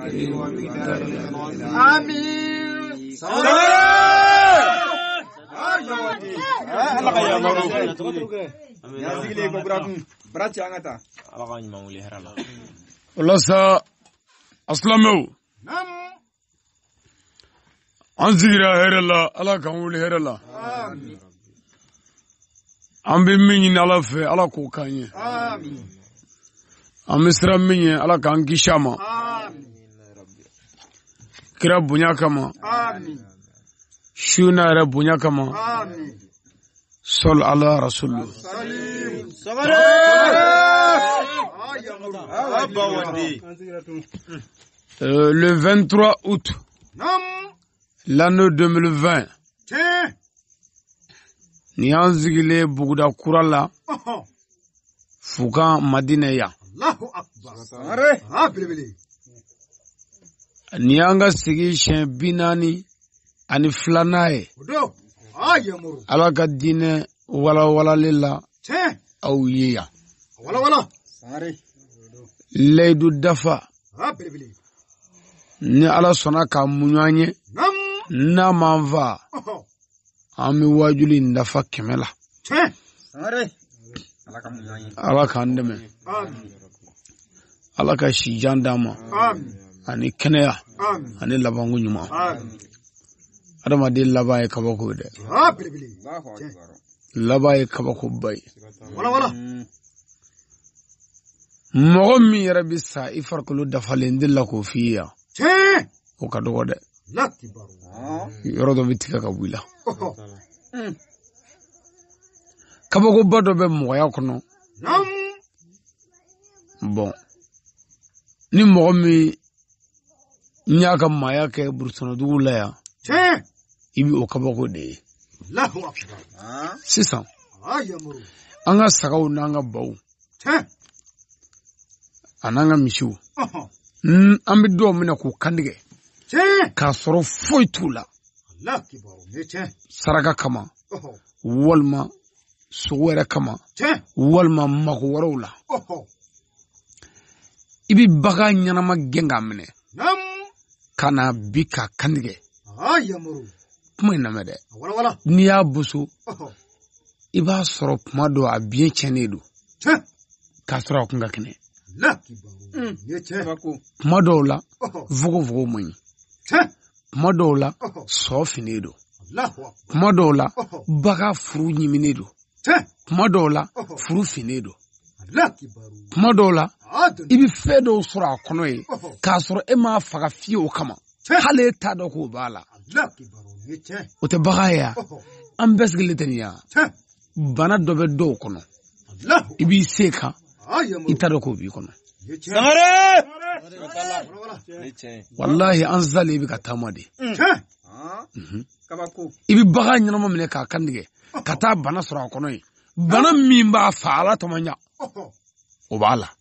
آمين. Allah aslamu an sigira hɛrɛ la Ala k'an wuli hɛrɛ la an bɛ min ɲini Ala fɛ Ala k'o k'an ye an bɛ siran min ye Ala k'an kisi a ma kira bonya kama su n'a yɛrɛ bonya kama sol ala rasul le 23 août l'année 2020 ni an sigile Buguda kura la Fukan Madina ya ni an ka sigi siɲɛ 40 ani 2 ye Ala ka diinɛ walawalali la aw ye yan layidu dafa ni Ala sɔnna ka muɲan ye n'a man fa an bɛ wajuli dafa 100 la Ala k'an dɛmɛ Ala ka sijan d'an ma ani kɛnɛya ani labanko ɲuman adamaden laban ye kabako ye dɛ laban ye kabako ba ye mɔgɔ min yɛrɛ bɛ sa i farikolo dafalen de la k'o f'i ye yan o ka dɔgɔ dɛ yɔrɔ dɔ bɛ tigɛ ka bɔ i la kabako ba dɔ bɛ mɔgɔya kɔnɔ bon ni mɔgɔ min y'a ka maaya kɛ burusɔnɔdugu la yan i bɛ o kabako de ye sisan an ka sagaw n'an ka baw an'an ka misiw an bɛ dɔw minɛ k'u kantigɛ k'a sɔrɔ foyi t'u la saraka kama walima sogo yɛrɛ kama walima mago wɛrɛw la i bɛ bagan ɲɛnama gɛn k'a minɛ ka na bi k'a kantigɛ kuma in lamɛn dɛ n'i y'a boso i b'a sɔrɔ kuma dɔ a biɲɛ cɛnnen don k'a sɔrɔ a kun ka kɛnɛ kuma dɔw la fogofogo man ɲi kuma dɔw la sɔ finnen don kuma dɔw la bagan furu ɲiminen don kuma dɔw la furu finnen don kuma dɔw la i bɛ fɛn dɔw sɔrɔ a kɔnɔ ye k'a sɔrɔ e m'a faga fiye o kama hali e t'a dɔn k'o b'a la o tɛ bagan ye yan an bɛɛ sigilen tɛ nin yan bana dɔ bɛ dɔw kɔnɔ i b'i se kan i t'a dɔn k'o b'i kɔnɔ walahi an salen i bɛ ka taama de i bɛ bagan ɲɛnama minɛ k'a kantigɛ ka taa bana sɔrɔ a kɔnɔ ye bana min b'a fa Ala tama ɲa o b'a la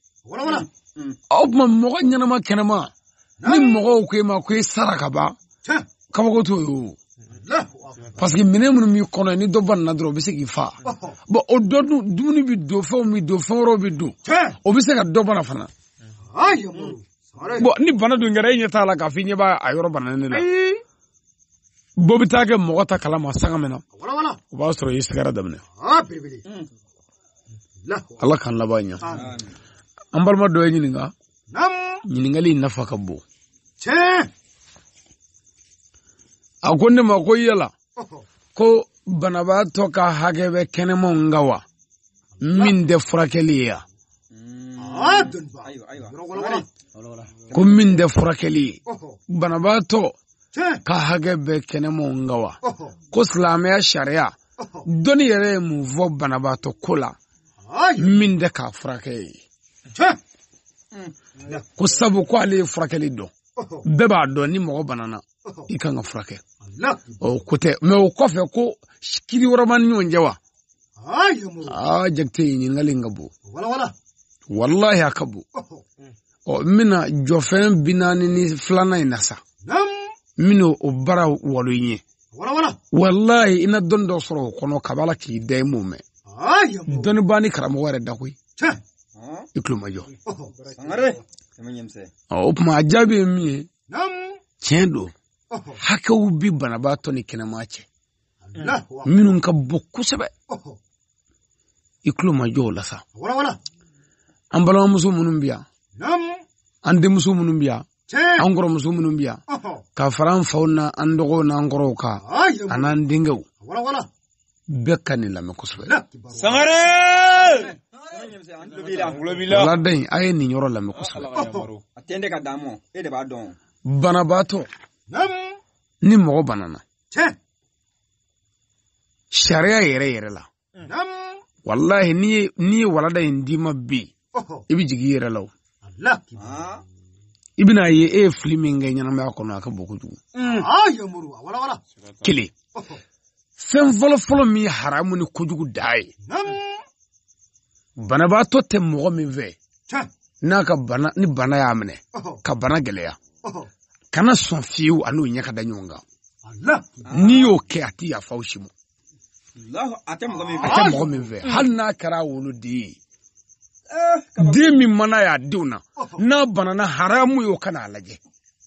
o tuma mɔgɔ ɲɛnama kɛnɛma ni mɔgɔw ko e ma ko e sara ka ban kabako t'o ye o parce que minɛn minnu b'i kɔnɔ ni dɔ banana dɔrɔn o bɛ se k'i fa bon o dɔ dun dumuni bɛ don fɛnw bɛ don fɛn wɛrɛw bɛ don o bɛ se ka dɔ bana fana bon ni bana dun kɛra e ɲɛ t'a la k'a fɔ i ɲɛ b'a a yɔrɔ bananen la bɔ bɛ taa kɛ mɔgɔ ta kalama sanga min na o b'a sɔrɔ i sigara daminɛ Ala k'an laban ɲa an balima dɔ ye ɲininka ɲininkali in nafa ka bon a ko ne ma ko yala ko banabaatɔ ka hakɛ bɛ kɛnɛmaw nga wa min tɛ furakɛli ye yan ko min tɛ furakɛli ye banabaatɔ ka hakɛ bɛ kɛnɛmaw nga wa ko silamɛya sariya dɔnni yɛrɛ ye mun fɔ banabaatɔ ko la min tɛ k'a furakɛ ye ko sabu ko ale ye furakɛli dɔn bɛɛ b'a dɔn ni mɔgɔ banana i kan ka furakɛ o ko tɛ mais o kɔfɛ ko kiri wɛrɛ b'an ni ɲɔgɔn cɛ wa jakite ɲininkali in ka bon walahi a ka bon n bɛna jɔfɛn 42 in na sa n bɛna o baara walo i ɲɛ walahi i na dɔnni dɔ sɔrɔ o kɔnɔ kabala k'i da i m'o mɛn dɔnnibaa ni karamɔgɔ yɛrɛ da koyi i kulo ma jɔ Oh. o kuma a jaabi ye min ye tiɲɛ don hakɛw bi banabaatɔ ni kɛnɛma cɛ minnu ka bon kosɛbɛ i kulo ma jɔ o la sa an balimamuso minnu bi yan an denmuso minnu bi yan an kɔrɔmuso minnu bi yan ka fara an faw na an dɔgɔw n'an kɔrɔw kan an'an denkɛw bɛɛ ka nin lamɛn kosɛbɛ waladen a ye nin yɔrɔ lamɛn kosɛbɛ banabaatɔ ni mɔgɔ banana sariya yɛrɛ yɛrɛ la wallahi ni ye walada in d'i ma bi i bɛ jigin i yɛrɛ la o i bɛna ye e ye fili min kɛ ɲɛnamaya kɔnɔ a ka bon kojugu kelen fɛn fɔlɔ min ye haramu ni kojugu da ye banabaatɔ tɛ mɔgɔ min fɛ n'a ka bana ni bana y'a minɛ ka bana gɛlɛya kana sɔn fiyewu a n'o ɲɛ ka da ɲɔgɔn kan n'i y'o kɛ a tɛ yafa aw si ma a tɛ mɔgɔ min fɛ hali n'a kɛra woloden ye den min mana y'a denw na n'a banana haramu ye o kana a lajɛ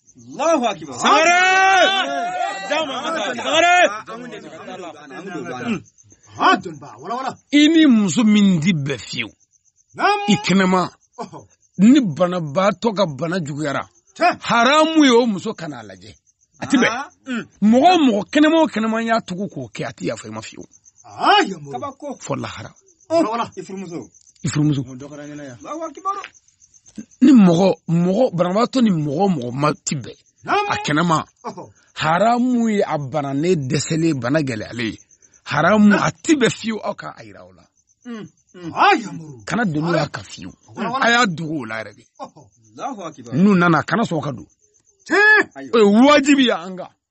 i ni muso min di bɛɛ fiyewu i kɛnɛma ni banabaatɔ ka bana juguyara haramu ye o muso kana a lajɛ a tɛ bɛn mɔgɔ mɔgɔ kɛnɛma o kɛnɛma y'a tugu k'o kɛ a tɛ yafa i ma fiyewu fɔ lahara i furumuso ni mɔgɔ banabaatɔ ni mɔgɔ ma ti bɛn a kɛnɛma haramu ye a bananen dɛsɛlen bana gɛlɛyalen haramu a ti bɛn fiyewu aw ka a yira o la kana don n'o y'a ka fiyewu a y'a dogo o la yɛrɛ de n'u nana kana sɔn ka don o ye wajibi ye an kan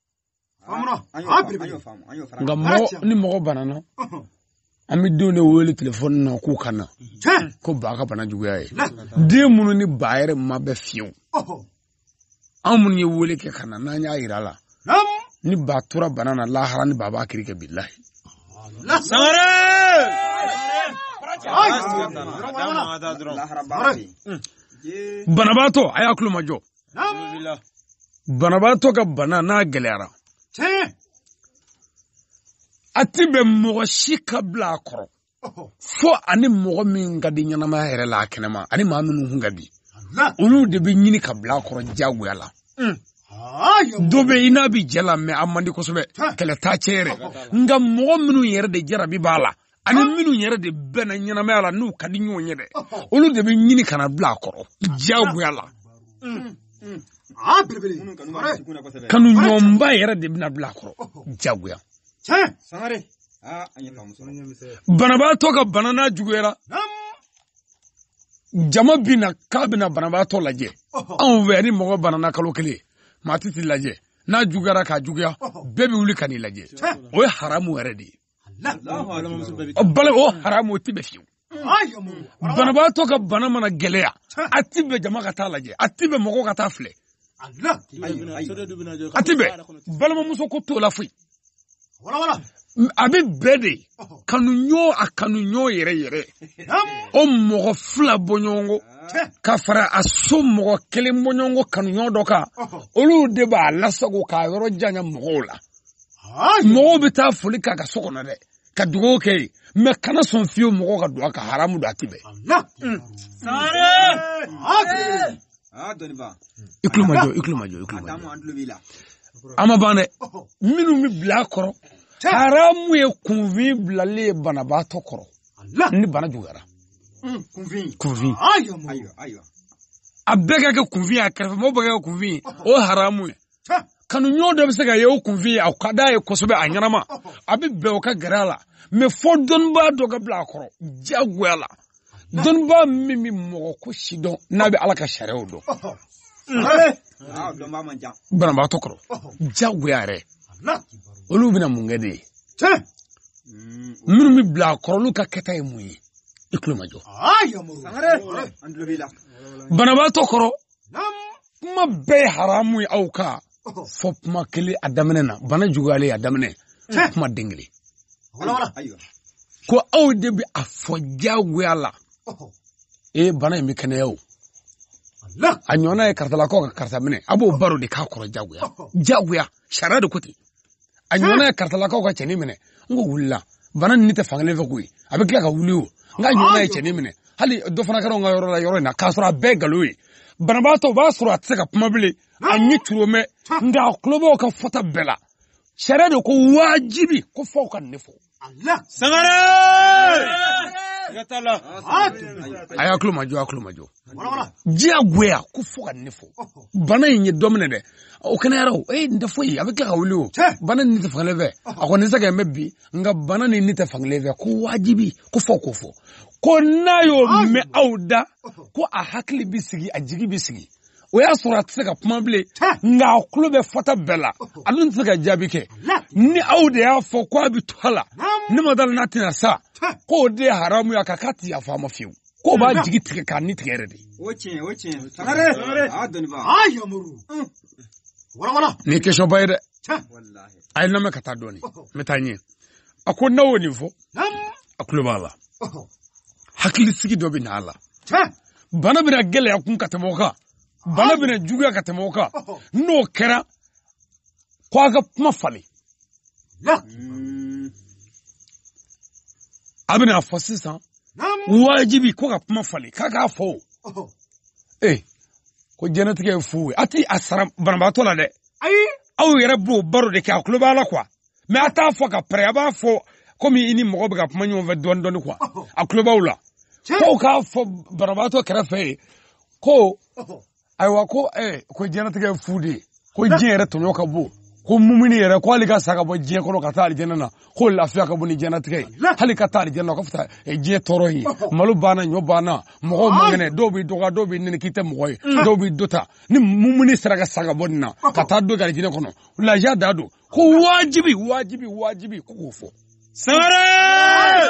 nka ni mɔgɔ banana an bɛ denw de wele telefɔni na k'u ka na ko ba ka bana juguya ye den minnu ni ba yɛrɛ ma bɛ fiyewu an minnu ye wele kɛ ka na n'an y'a yira a la ni ba tora bana na lahara ni ba b'a kiri kɛ bilahi banabaatɔ a y'a kulo majɔ banabaatɔ ka bana n'a gɛlɛyara a ti bɛ mɔgɔ si ka bila a kɔrɔ fo ani mɔgɔ min ka di ɲɛnamaya yɛrɛ la a kɛnɛma ani maa minnu kun ka di olu de bɛ ɲini ka bila a kɔrɔ diyagoya la dɔ bɛ i n'a bɛ jɛ la mɛ a man di kosɛbɛ kɛlɛ t'a cɛ yɛrɛ nka mɔgɔ minnu yɛrɛ de jarabi b'a la ani minnu yɛrɛ de bɛnna ɲɛnamaya la n'u ka di ɲɔgɔn ye dɛ olu de bɛ ɲini ka na bila a kɔrɔ diyagoya la kanu ɲɔgɔnba yɛrɛ de bɛna bila a kɔrɔ diyagoya banabaatɔ ka bana n'a juguyara jama bina k'a bɛna banabaatɔ lajɛ anw fɛ ni mɔgɔ banana kalo kelen maa tɛ t'i lajɛ n'a juguyara k'a juguya bɛɛ bɛ wuli ka n'i lajɛ o ye haramu yɛrɛ de ye o haramu o tɛ bɛn fiyewu banabaatɔ ka bana mana gɛlɛya a tɛ bɛn jama ka taa lajɛ a tɛ bɛn mɔgɔ ka taa filɛ a tɛ bɛn balimamuso ko t'o la foyi a bɛ bɛɛ de kanu ɲɔ yɛrɛ o mɔgɔ fila bɔ ɲɔgɔn kɔ ka fara a so mɔgɔ kelen bɔ ɲɔgɔn kɔ kanu ɲɔ dɔ kan olu de b'a lasago k'a yɔrɔ janya mɔgɔw la mɔgɔw bɛ taa foli k'a ka so kɔnɔ dɛ ka dugawu kɛ yen mɛ kana sɔn fiyewu mɔgɔw ka don a ka haramu don a tɛ bɛn i kulo ma jɔ a ma ban dɛ minnu bɛ bila a kɔrɔ haramu ye kunfin bilalen ye banabaatɔ kɔrɔ ni bana juguyara kunfin a bɛɛ ka kɛ kunfin ye a kɛrɛfɛ mɔgɔw bɛɛ ka kɛ kunfin ye o ye haramu ye kanu ɲɔgɔn dɔ bɛ se ka ye o kunfin ye a ka d'a ye kosɛbɛ a ɲɛnama a bɛ bɛn o ka gɛrɛ a la mɛ fɔ dɔnnibaa dɔ ka bila a kɔrɔ diyagoya la dɔnnibaa min bɛ mɔgɔ ko si dɔn n'a bɛ ala ka sariyaw dɔn banabaatɔ kɔrɔ diyagoya yɛrɛ olu bɛna mun kɛ de ye minnu bɛ bila a kɔrɔ olu ka kɛta ye mun ye i tulo ma jɔ banabaatɔ kɔrɔ kuma bɛɛ ye haramu ye aw kan fɔ kuma kelen a daminɛ na bana juguyalen a daminɛ kuma den kelen ko aw de bɛ a fɔ diyagoya la bana in bɛ kɛnɛya o a ɲɔgɔnna ye karisalakaw ka karisa minɛ a b'o baro de k'a kɔrɔ jagoya sariya de ko ten a ɲɔgɔnna ye karisalakaw ka cɛnin minɛ n ko wulila bana nin tɛ fankelen fɛ koyi a bɛ tila ka wuli o n ka ɲɔgɔnna ye cɛnin minɛ hali dɔ fana kɛra n ka yɔrɔ la yɔrɔ in na k'a sɔrɔ a bɛɛ nkalon ye banabaatɔ o b'a sɔrɔ a tɛ se ka kuma bilen a ɲɛ turu mɛ nka a tulobaw ka fɔta bɛɛ la sariya de ko wajibi ko fɔ ka ne fɔ Sangare! a y'a tulo majɔ diyagoya ko fɔ ka ne fɔ bana in ye dɔ minɛ dɛ o kɛnɛyara o nin tɛ foyi a bɛ tila ka wuli o bana nin tɛ fankelen fɛ a kɔni tɛ se ka mɛn bi nka bana nin tɛ fankelen fɛ ko wajibi ko fɔ k'o fɔ ko n'a y'o mɛn aw da ko a hakili bɛ sigi a jigi bɛ sigi o y'a sɔrɔ a tɛ se ka kuma bilen nka a tulo bɛ fɔta bɛɛ la a dun tɛ se ka jaabi kɛ ni aw de y'a fɔ ko a bɛ to a la ne ma dala n'a tɛna sa k'o de ye haramu ye a ka k'a ti yafa ma fiyewu k'o b'a jigi tigɛ k'a ni tigɛ yɛrɛ de. O tiɲɛ Sangare a dɔnniba nin ye question ba ye dɛ a ye lamɛn ka taa dɔɔnin n bɛ taa ɲɛ a ko n'aw ye nin fɔ a tulo b'a la hakili sigi dɔ bɛ na a la bana bɛna gɛlɛya kun ka tɛmɛ o kan bana bɛna juguya ka tɛmɛ o kan n'o kɛra ko a ka kuma falen a bɛna fɔ sisan wajibi ko ka kuma falen k'a k'a fɔ o ko jɛnɛtigɛ ye fu ye a tɛ a sara banabaatɔ la dɛ aw yɛrɛ b'o baro de kɛ a tulo b'a la kuwa mɛ a t'a fɔ ka pɛrɛ a b'a fɔ komi i ni mɔgɔ bɛ ka kuma ɲɔgɔn fɛ dɔɔnin dɔɔnin kuwa a tulo b'aw la k'o k'a fɔ banabaatɔ kɛrɛfɛ ye ko ayiwa ko jɛnɛtigɛ ye fu de ye ko diɲɛ yɛrɛ tɔɲɔ ka bon ko mumuni yɛrɛ ko hali ka sa ka bɔ diɲɛ kɔnɔ ka taa alijɛnɛ na ko lafiya ka bon ni jɛnɛtigɛ ye hali ka taa alijɛnɛ na ka fisa diɲɛ tɔɔrɔ ye malo banna ɲɔ banna mɔgɔw man kɛnɛ dɔw b'i dɔgɔya dɔw b'i nɛni k'i tɛ mɔgɔ ye dɔw b'i dɔ ta ni mumuni sera ka sa ka bɔ nin na ka taa don alijɛnɛ kɔnɔ lafiya da don ko wajibi ko k'o fɔ. Sangare!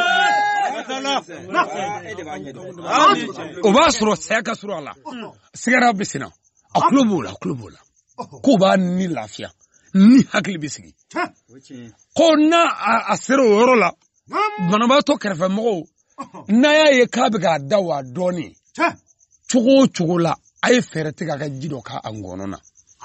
o b'a sɔrɔ saya ka sɔrɔ a la sigara bɛ senna a tulo b'o la k'o b'a ni lafiya ni hakili bɛ sigi ko n'a a sera o yɔrɔ la banabaatɔ kɛrɛfɛ mɔgɔw n'a y'a ye k'a bɛ k'a da wa dɔɔnin cogo o cogo la a ye fɛɛrɛ tigɛ a ka ji dɔ k'a ngɔnɔ na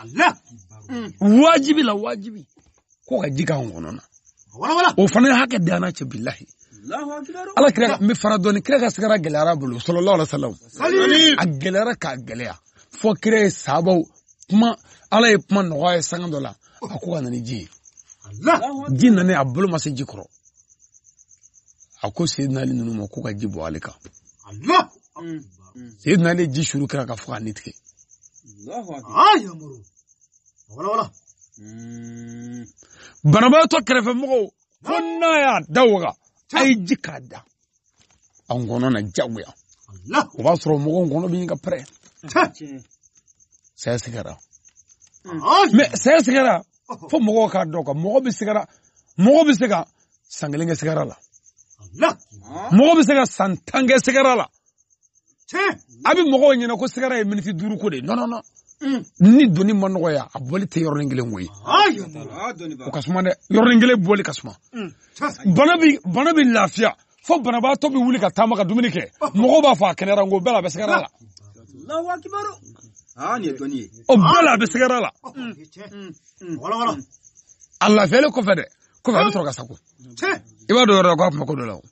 wajibi ko ka ji k'a ngɔnɔ na o fana ye hakɛ da n'a cɛ bilahi ala kira n bɛ fara dɔɔnin kira ka sigara gɛlɛyara bolo sallallahu alaihi wasallam a gɛlɛyara k'a gɛlɛya fo kira ye sahabaw kuma ala ye kuma nɔgɔya ye sanga dɔ la a ko ka na ni ji ye ji nana a bolo ma se ji kɔrɔ a ko Seydina Ali ninnu ma ko ka ji bɔ ale kan Seydina Ali ji suru kira ka fɔ k'a ni tigɛ banabaatɔ kɛrɛfɛ mɔgɔw ko n'a y'a da waga a ye ji k'a da a ngɔnɔ na jagoya o b'a sɔrɔ mɔgɔw ngɔnɔ bɛ ɲini ka pɛrɛ saya sigara mɛ saya sigara fo mɔgɔw k'a dɔn kan mɔgɔ bɛ se ka san 1 kɛ sigara la mɔgɔ bɛ se ka san 10 kɛ sigara la a bɛ mɔgɔw ɲɛna ko sigara ye miniti 5 ko de non ni doni ma nɔgɔya a bɔli tɛ yɔrɔnin kelen koyi o ka suma dɛ yɔrɔnin kelen bɔli ka suma bana bɛ lafiya fo banabaatɔ bɛ wuli ka taama ka dumuni kɛ mɔgɔw b'a fɔ a kɛnɛyara ngo bɛɛ la a bɛ sigara la o bɛɛ la a bɛ sigara la a lafiyalen kɔfɛ dɛ kɔfɛ a bɛ sɔrɔ ka sago i b'a dɔn yɔrɔ la ko a kuma ko dɔ la o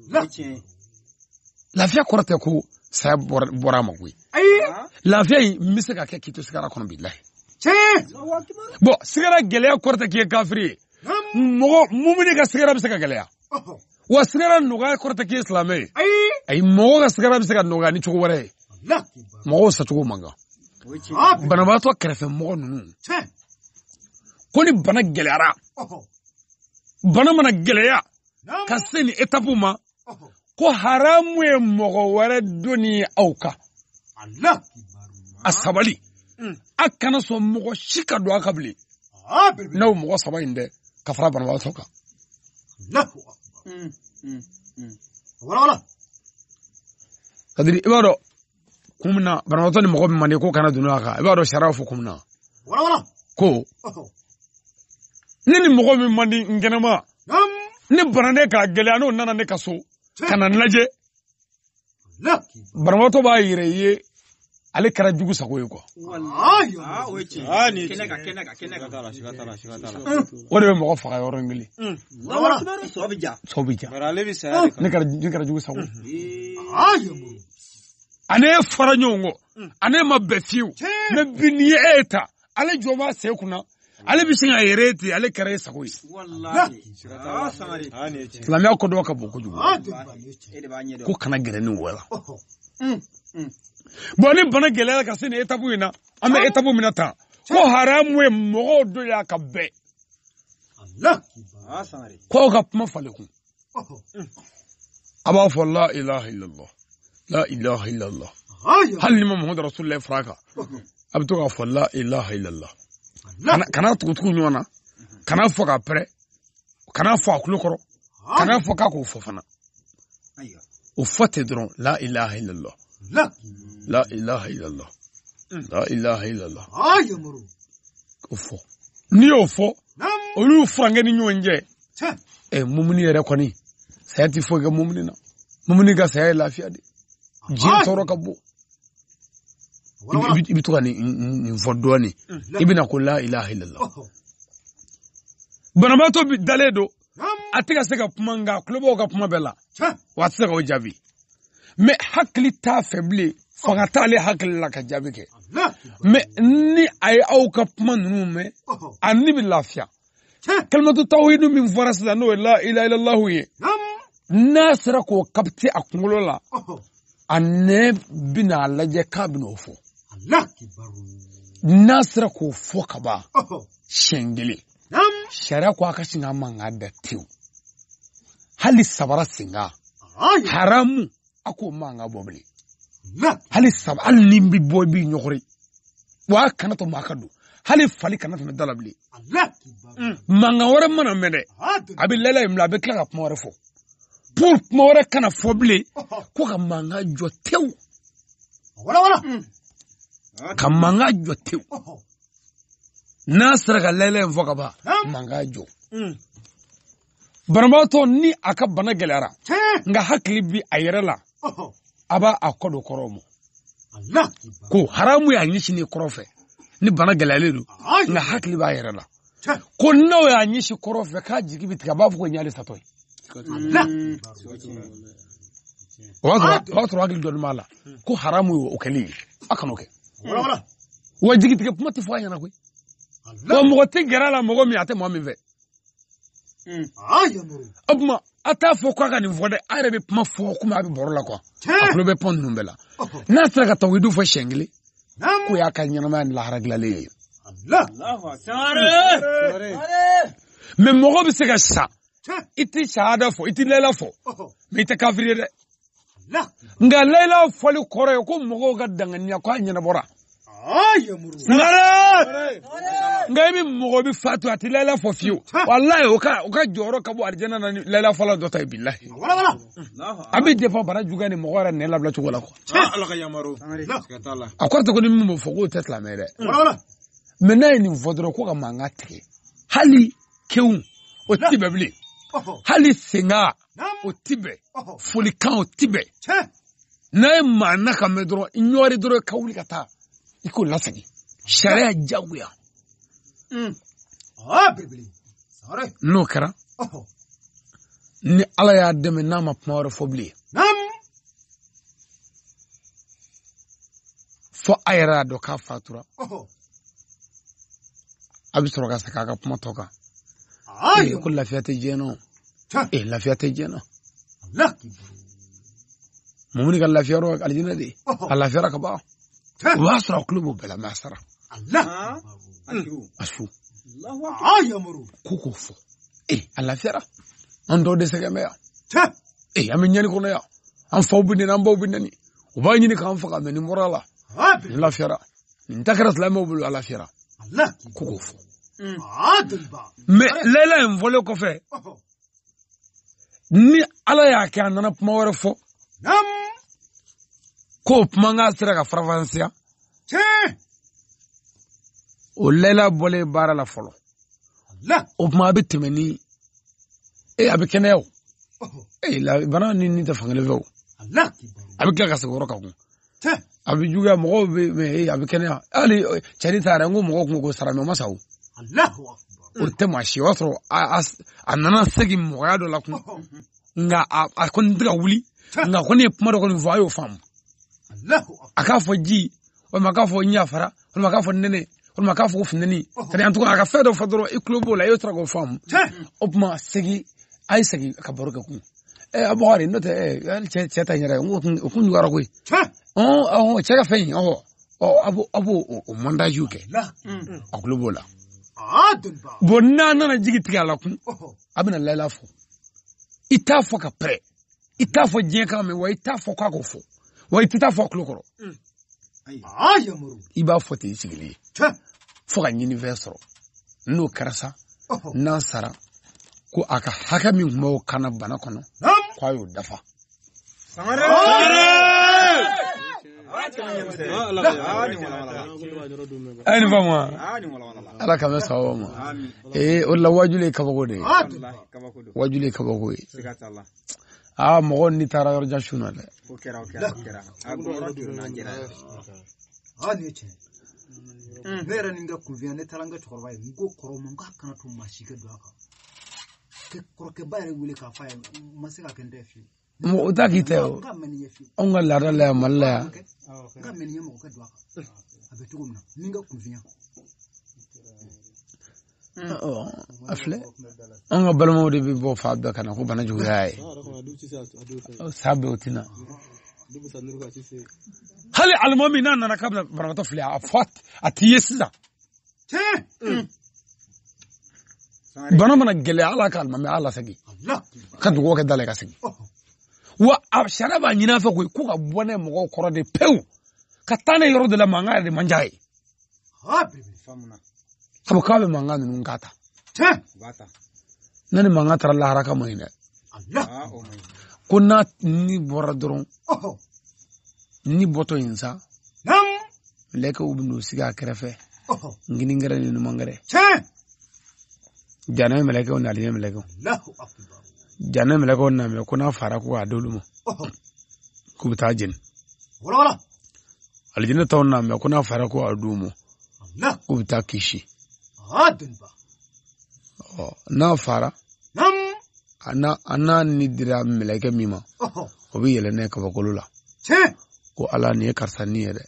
lafiya kɔrɔ tɛ ko saya bɔra a ma koyi lafiya in n bɛ se ka kɛ k'i to sigara kɔnɔ bilahi bon sigara gɛlɛya kɔrɔ tɛ k'i ye kafiri ye mumuni ka sigara bɛ se ka gɛlɛya wa sigara nɔgɔya kɔrɔ tɛ k'i ye silamɛ ye ayi mɔgɔ ka sigara bɛ se ka nɔgɔya ni cogo wɛrɛ ye mɔgɔw sacogo man kan banabaatɔ kɛrɛfɛ mɔgɔ ninnu ko ni bana gɛlɛyara bana mana gɛlɛya ka se ni étape ma ko haramu ye mɔgɔ wɛrɛ donni aw kan a sabali a kana sɔn mɔgɔ si ka don a ka bilen n'aw mɔgɔ 3 in dɛ ka fara banabaatɔ kan kadiri i b'a dɔn kun min na banabaatɔ ni mɔgɔ min man di ko kana donni a kan i b'a dɔn sariya fɔ kun min na ko ne ni mɔgɔ min man di nkɛnɛma ne bana ne k'a gɛlɛya n'o nana ne ka so ka na n lajɛ banabaatɔ b'a yɛrɛ ye ale kɛra jugu sago ye quoi wallahi o ye tiɲɛ ni kɛnɛ ka o de bɛ mɔgɔ faga yɔrɔ kelen sɔ bɛ ja ale bɛ saya ne kɛra jugu sago ane fara ɲɔgɔn kɔ ane ma bɛn fiyewu mais bi n'i ye e ta ale jɔ b'a sen kunna ale bɛ sin ka yɛrɛ ten ale kɛra e sago ye silamɛya ko dɔ ka bon kojugu ko kana gɛrɛ ni wo la bon ni bana gɛlɛyara ka se nin étape in na an bɛ étape min na tan ko haramu ye mɔgɔw dɔ y'a ka bɛn ko ka kuma falen kun a b'a fɔ la ilaha illallah la ilaha illallah hali ni ma Muhammadu Rasulullah fara kan a bɛ to k'a fɔ la ilaha illallah kana tugutugu ɲɔgɔn na kana fɔ ka pɛrɛ kana fɔ a tulo kɔrɔ kana fɔ k'a k'o fɔ fana o fɔ ten dɔrɔn la ilaha illallah la ilaha illallah la ilaha illallah o fɔ n'i y'o fɔ olu furankɛ ni ɲɔgɔn cɛ mumuni yɛrɛ kɔni saya tɛ foyi kɛ mumuni na mumuni ka saya ye lafiya de diɲɛ tɔɔrɔ ka bon i bɛ to ka nin fɔ dɔɔnin i bɛna ko la ilaha illallah banabaatɔ bi dalen don a tɛ ka se ka kuma nka a tulo b'o ka kuma bɛɛ la wa a tɛ se ka o jaabi mais hakili t'a fɛ bilen fo ka taa ale hakili la ka jaabi kɛ mais ni a ye aw ka kuma ninnu mɛn a ni bɛ lafiya kalimatu tawhid min fɔra sisan n'o ye la ilaha illallah ye n'a sera k'o kapte a kunkolo la a nɛ bɛna lajɛ k'a bɛna o fɔ n'a sera k'o fɔ ka ban siɲɛ kelen sariya ko a ka sin ka mankan da tewu hali sabara senga haramu a k'o mankan bɔ bilen hali ni bɛ bɔ i b'i ɲɔgɔri wa a kana to maa ka don hali fali kana tɛmɛ da la bilen mankan wɛrɛ mana mɛn dɛ a bɛ layɛlɛ in bila a bɛ tila ka kuma wɛrɛ fɔ pour kuma wɛrɛ kana fɔ bilen ko ka mankan jɔ tewu ka mankan jɔ tewu n'a sera ka layɛlɛ in fɔ ka ban mankan jɔ banabaatɔ ni a ka bana gɛlɛyara nka hakili bi a yɛrɛ la a b'a a kɔ don kɔrɔ ma ko haramu y'a ɲɛsin ne kɔrɔ fɛ ni bana gɛlɛyalen don nka hakili b'a yɛrɛ la ko n'aw y'a ɲɛsin kɔrɔ fɛ k'a jigi bi tigɛ a b'a fɔ ko ɲale satɔ ye o b'a sɔrɔ hakili dɔɔnin b'a la ko haramu ye o kɛlen ye a kan'o kɛ wa jigitigɛ kuma tɛ fɔ a ɲɛna koyi wa mɔgɔ tɛ gɛrɛ a la mɔgɔ min a tɛ mɔgɔ min fɛ o tuma a t'a fɔ k'a ka nin fɔ dɛ a yɛrɛ bɛ kuma fɔ komi a bɛ baro la quoi a tulo bɛ pɔn ninnu bɛɛ la n'a sera ka tawhidu fɔ siɲɛ kelen ko y'a ka ɲɛnamaya ni lahara dilanlen ye mais mɔgɔ bɛ se ka sa i tɛ shahada fɔ i tɛ layila fɔ mais i tɛ kafiri ye dɛ nka layila fɔli kɔrɔ ye ko mɔgɔw ka danganiya ko a ɲɛnabɔra nka i bɛ mɔgɔ bɛ fatu a tɛ layila fɔ fiyewu walayi o ka jɔyɔrɔ ka bɔ alijana na ni layila fɔla dɔ ta ye bilahi a bɛ dépend bana juguya ni mɔgɔ yɛrɛ nɛ labila cogo la quoi a kɔrɔ tɛ ko ni min b'o fɔ k'o tɛ silamɛ dɛ mais n'a ye nin fɔ dɔrɔn ko ka mankan tigɛ hali kewu o ti bɛn bilen hali senga o ti bɛn folikan o ti bɛn n'a ye maana ka mɛn dɔrɔn i ɲɔɔri dɔrɔn ka wuli ka taa i k'o lasegin sariya jagoya n'o kɛra ni ala y'a dɛmɛ n'a ma kuma wɛrɛ fɔ bilen fɔ a yɛrɛ y'a dɔn k'a fatura a bɛ sɔrɔ ka segin a ka kuma tɔ kan ko lafiya tɛ diɲɛ na lafiya tɛ diɲɛ na mumuni ka lafiya yɔrɔ alijinɛ de a lafiyara ka ban o b'a sɔrɔ a tulo b'o bɛɛ la mɛ a sara a su ko k'o fɔ a lafiyara an dɔw dɛsɛ bɛ yan an bɛ ɲani kɔnɔ yan an faw bɛ nɛni an baw bɛ nɛni u b'a ɲini k'an faga mɛ nin bɔra la nin lafiyara nin ta kɛra silamɛw bolo a lafiyara ko k'o fɔ mais layila in fɔlen kɔfɛ ni ala y'a kɛ a nana kuma wɛrɛ fɔ k'o kumakan sera ka farafansiya o layila bɔlen baara la fɔlɔ o tuma a bɛ tɛmɛ ni a bɛ kɛnɛya o bana ni tɛ fankelen fɛ o abi kila ka segoro ka kun abi juga mo be abi kenya ali chari tare ngo mo ko sara me masaw Allahu akbar urte mashi wasro anana segi mo ya do la kun nga akon diga wuli nga ko ne puma do ko vayo fam Allahu akbar aka foji o maka fo nyafara o maka fo nene o maka fo fneni tani antu aka fedo fodoro iklobo la yotra go fam opma segi ay segi ka baruka kun abori note cheta nyara kun yuara ko chega fein abu manda juke aklobo la bonna nana jigiti ala kun abina lela fo itafo ka pre itafo jenka me wa itafo ka go fo wa itafo klokoro iba fote sigili fo ga nyini vesro no karasa nansara ko aka haka min mo kana bana kono kwayo dafa sangare ani fama ala kame sawo ma wala wajule kabako de wajule kabako mo ni tara yor jashuna le nera ninga kuviane talanga chorwa ngo koromo ngakana to mashike dwaka ke koroke bare wule ka fa masika kende fi mo utaki teo onga la la malla ngameni yemo ka dwaka abetugumna ninga kuvia afle onga balmo de bi bo fa be kana ko bana juyaay sabe utina hali almu'mina nana kabla barata fili afat atiyesa bana mana gele ala kalma me ala sagi kan go ka dale ka sagi wa abshara ba nyina fa ko ka bone mo ko de pew ka tane yoro de la manga de manjai ha famuna kabo ka be manga nun gata gata nani manga tara la haraka mo ina Allah kuna ni bora doron ni boto insa nam leka ubnu siga krefe ngini ngare ni mangare jana meleke on ali meleke Allahu akbar jana meleke on na me kuna fara ko adolumo ku bitajin wala aljina to na me kuna fara ko adumo Allah ku bitakishi adun ba na fara nam ana ni dira meleke mima obi yele ne ka bakolula ko ala ni karsani yede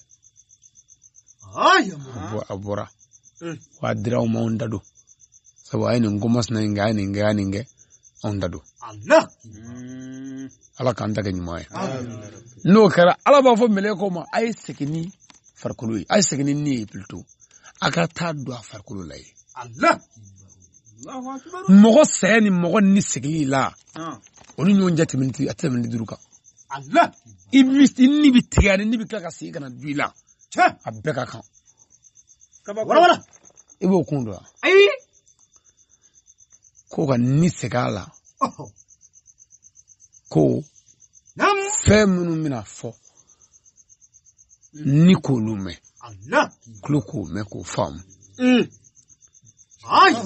abora wa dira o maundado sabu ayni ngomas na nge ondado Allah ala kan daga nyumay no kara ala ba fo meleko ma ay sekini farkulu ay sekini ni plutôt aka ta do farkulu lay Allah Allahu akbar mogo seni mogo ni segili la oni nyon jati minti atemni duruka Allah ibis ni bitigani ni bikaka sigana duila abeka kan wala ibo kundo ay ko ga ni segala ko nam femunu mina fo ni ko lume Allah kloko me ko fam ay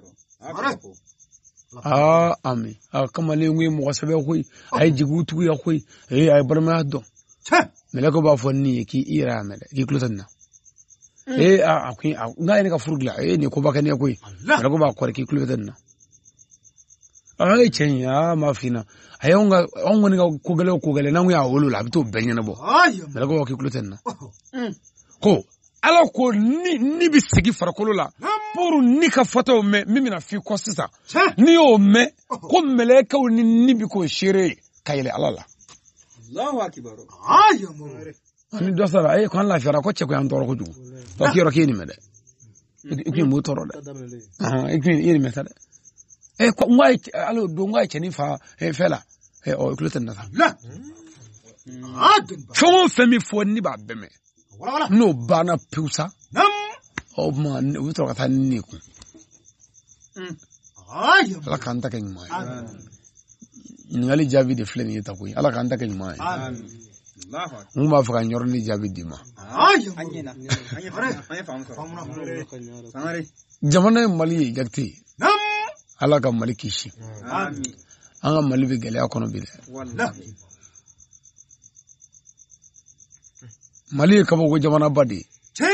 ami kama le ngwe mo sabe ko ay jigutu ya ko ay barma do mele ko ba fo ni ki ira mele ki klutanna akwi ngai ne ka furgla ni ko ba kan ya ko mele ko ba ko ki klutanna ay chenya mafina ayonga ongoni ko gele na nguya wolula bito benyana bo mele ko ki klutanna ko ala ko ni bi sigi farakolo la pour ni ka foto me mimina fi ko sisa ni o me ko meleka ni bi ko shere kayele alala Allahu akbar ayamo ani do sara ay ko la fera ko che ko an toro ko jugu to kiro kini mede ikni mo toro de ikni iri meta de ko ngai alo do ngai cheni fa fela o iklutan na la fomo femi fo ni ba beme no bana piusa nam o man u to ka ni ku ala kan ta ken mai ngali jabi de flen yeta ku ala kan ta ken mai Allah nguma fa nyor ni jabi di ma anyina jamana mali gakti nam ala ka mali kishi amin anga mali be gele akono bi de wallahi Mali ye kabako jamana ba de.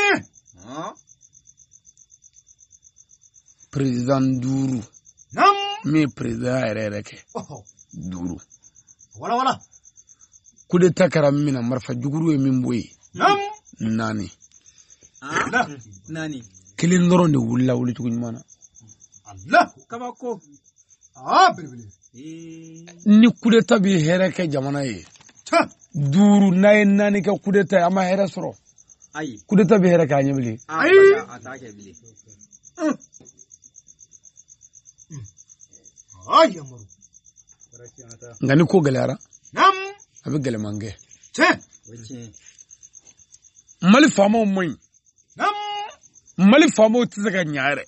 Président Duru. Mi président yɛrɛ kɛ. Duru. Wala. Coup d'état kɛra min na marifa juguru ye min bɔ yen. 4. Kelen dɔrɔn de wulila wulicogo ɲuman na. Kabako. Belebele. Ni coup d'état bi hɛrɛ kɛ jamana ye. 5 n'a ye 4 kɛ coup d'état an ma hɛrɛ sɔrɔ. Coup d'état bi hɛrɛ kɛ an ɲɛ bilen. Nka ni ko gɛlɛyara a bɛ gɛlɛman kɛ. Mali faamaw man ɲi. Mali faamaw tɛ se ka ɲɛ yɛrɛ.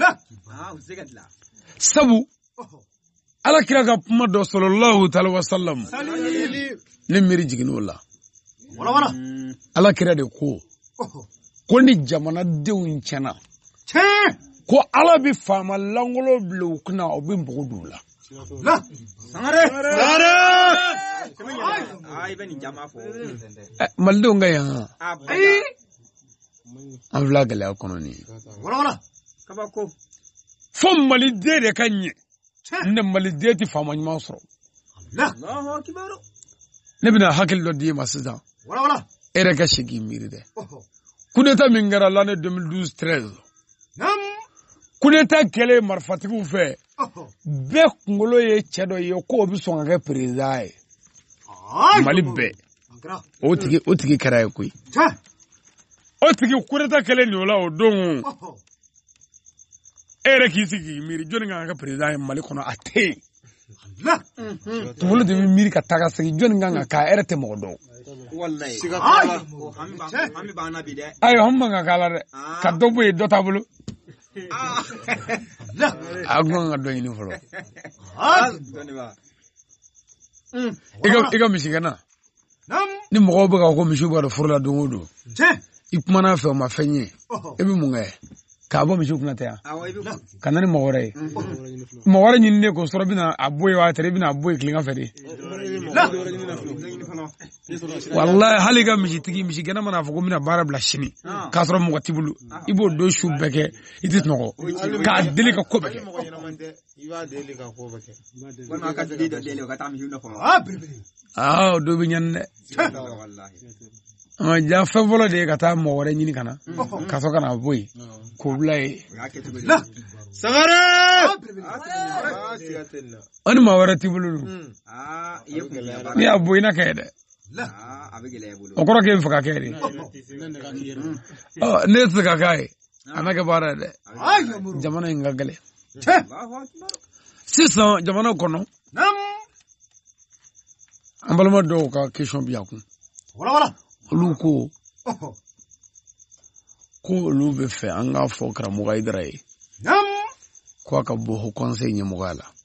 Sabu Ala kira ka kuma dɔ sallallahu alaihi wasallam ne miiri jiginn'o la. Ala kira de ko ni jamanadenw tiɲɛna ko Ala bɛ faama langolo bila u kunna o bɛ npogo don u la. Malidenw ka yan an fila gɛlɛya kɔnɔ nin ye. Fo maliden de ka ɲɛ ne maliden tɛ faama ɲuman sɔrɔ. Ne bɛna hakili dɔ di e ma sisan e yɛrɛ ka segin miiri dɛ. Coup d'état min kɛra l'année 2012-13 coup d'état kɛlen marifatigiw fɛ bɛɛ kunkolo ye cɛ dɔ ye k'o bɛ sɔn ka kɛ président ye. Mali bɛɛ o tigi kɛra ye koyi. O tigi coup d'état kɛlen nin o la o don e yɛrɛ k'i sigi k'i miiri jɔnni kan ka kɛ président ye Mali kɔnɔ a tɛ yen. Kunkolo de bɛ miiri ka taa ka segin jɔnni kan ka k'a yɛrɛ tɛ mɔgɔ dɔn. Ayiwa an man kan ka k'a la dɛ ka dɔ bɔ yen dɔ t'a bolo. A ko an ka dɔ ɲini fɔlɔ. I ka misigɛnna ni mɔgɔw bɛ ka ko misiw b'a dɔn furu la don o don i kumana fɛ o ma fɛn ye i bɛ mun kɛ k'a bɔ misiw kunna tɛ yan ka na ni mɔgɔ wɛrɛ ye mɔgɔ wɛrɛ ɲininen ko sɔrɔ bɛna a bɔ yen wa tɛrɛ i bɛna a bɔ yen tilegan fɛ de. Wallahi hali ka misigɛnna mana fɔ ko n bɛna baara bila sini k'a sɔrɔ mɔgɔ t'i bolo i b'o don su bɛɛ kɛ i tɛ sunɔgɔ k'a deli ka ko bɛɛ kɛ. O dɔ bɛ ɲani dɛ. Ja fɛn fɔlɔ de ye ka taa mɔgɔ wɛrɛ ɲini ka na ka sɔrɔ ka na bɔ yen k'o bila yen. O ni maa wɛrɛ t'i bolo dun n'i y'a bɔ i na kɛ dɛ o kɔrɔ k'e bɛ fɛ ka kɛ de. Ne tɛ se ka k'a ye a na kɛ baara ye dɛ jamana in ka gɛlɛn. Sisan jamana kɔnɔ an balima dɔw ka question bi a kun. Olu ko olu bɛ fɛ an k'a fɔ karamɔgɔ Hayidara ye ko a ka bɔ Haut Conseil ɲɛmɔgɔya la.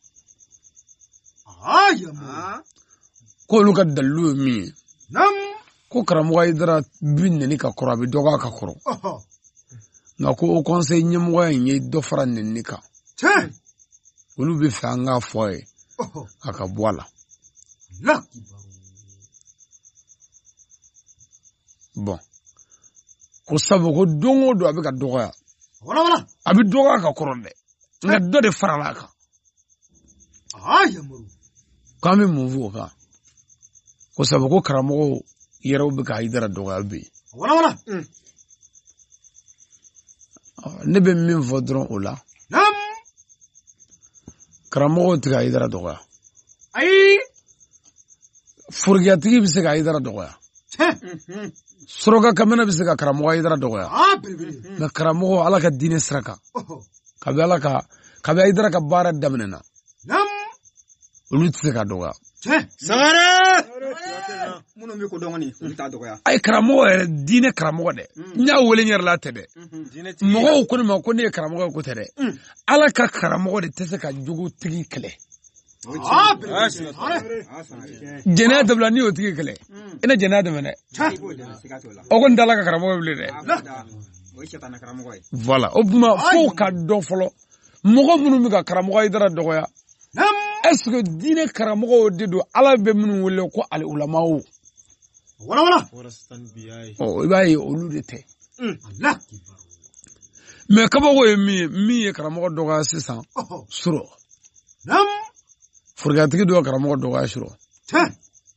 Ko olu ka dalilu ye min ye ko karamɔgɔ Hayidara bi nɛni ka kɔrɔ a bɛ dɔgɔ a ka kɔrɔ nka ko Haut Conseil ɲɛmɔgɔya in ye dɔ fara nɛni kan olu bɛ fɛ an k'a fɔ a ye a ka bɔ a la. Bon ko sabu ko don o don a bɛ ka dɔgɔya a bɛ dɔgɔya ka kɔrɔ dɛ nka dɔ de farala a kan k'an bɛ mun fɔ o kan ko sabu ko karamɔgɔw yɛrɛw bɛ ka Hayidara dɔgɔya bi ne bɛ min fɔ dɔrɔn o la karamɔgɔw tɛ ka Hayidara dɔgɔya forokiyatigi bɛ se ka Hayidara dɔgɔya Soroka kamana bɛ se ka karamɔgɔ Hayidara dɔgɔya nka karamɔgɔ Ala ka diinɛ sira kan kabi Hayidara ka baara daminɛna olu tɛ se ka dɔgɔya. A ye karamɔgɔ yɛrɛ diinɛ karamɔgɔ dɛ n y'a wele n yɛrɛ la tɛ dɛ mɔgɔw ko ne ma ko ne ye karamɔgɔ ye ko tɛ dɛ Ala ka karamɔgɔ de tɛ se ka jogotigi kɛlɛ. Jɛnɛya dabila n'i y'o tigi kɛlɛ i na jɛnɛya dɛmɛ dɛ o ko n t'a la ka karamɔgɔ wele dɛ. Voilà o tuma fo ka dɔn fɔlɔ mɔgɔ minnu bɛ ka karamɔgɔ Hayidara dɔgɔya est-ce que diinɛ karamɔgɔw de don Ala bɛ minnu wele ko al-ulamaw wala o iba yi olu de te Allah kibar me kabago ye mi ye karamo doga sisan suro nam furgatigi do karamo doga suro te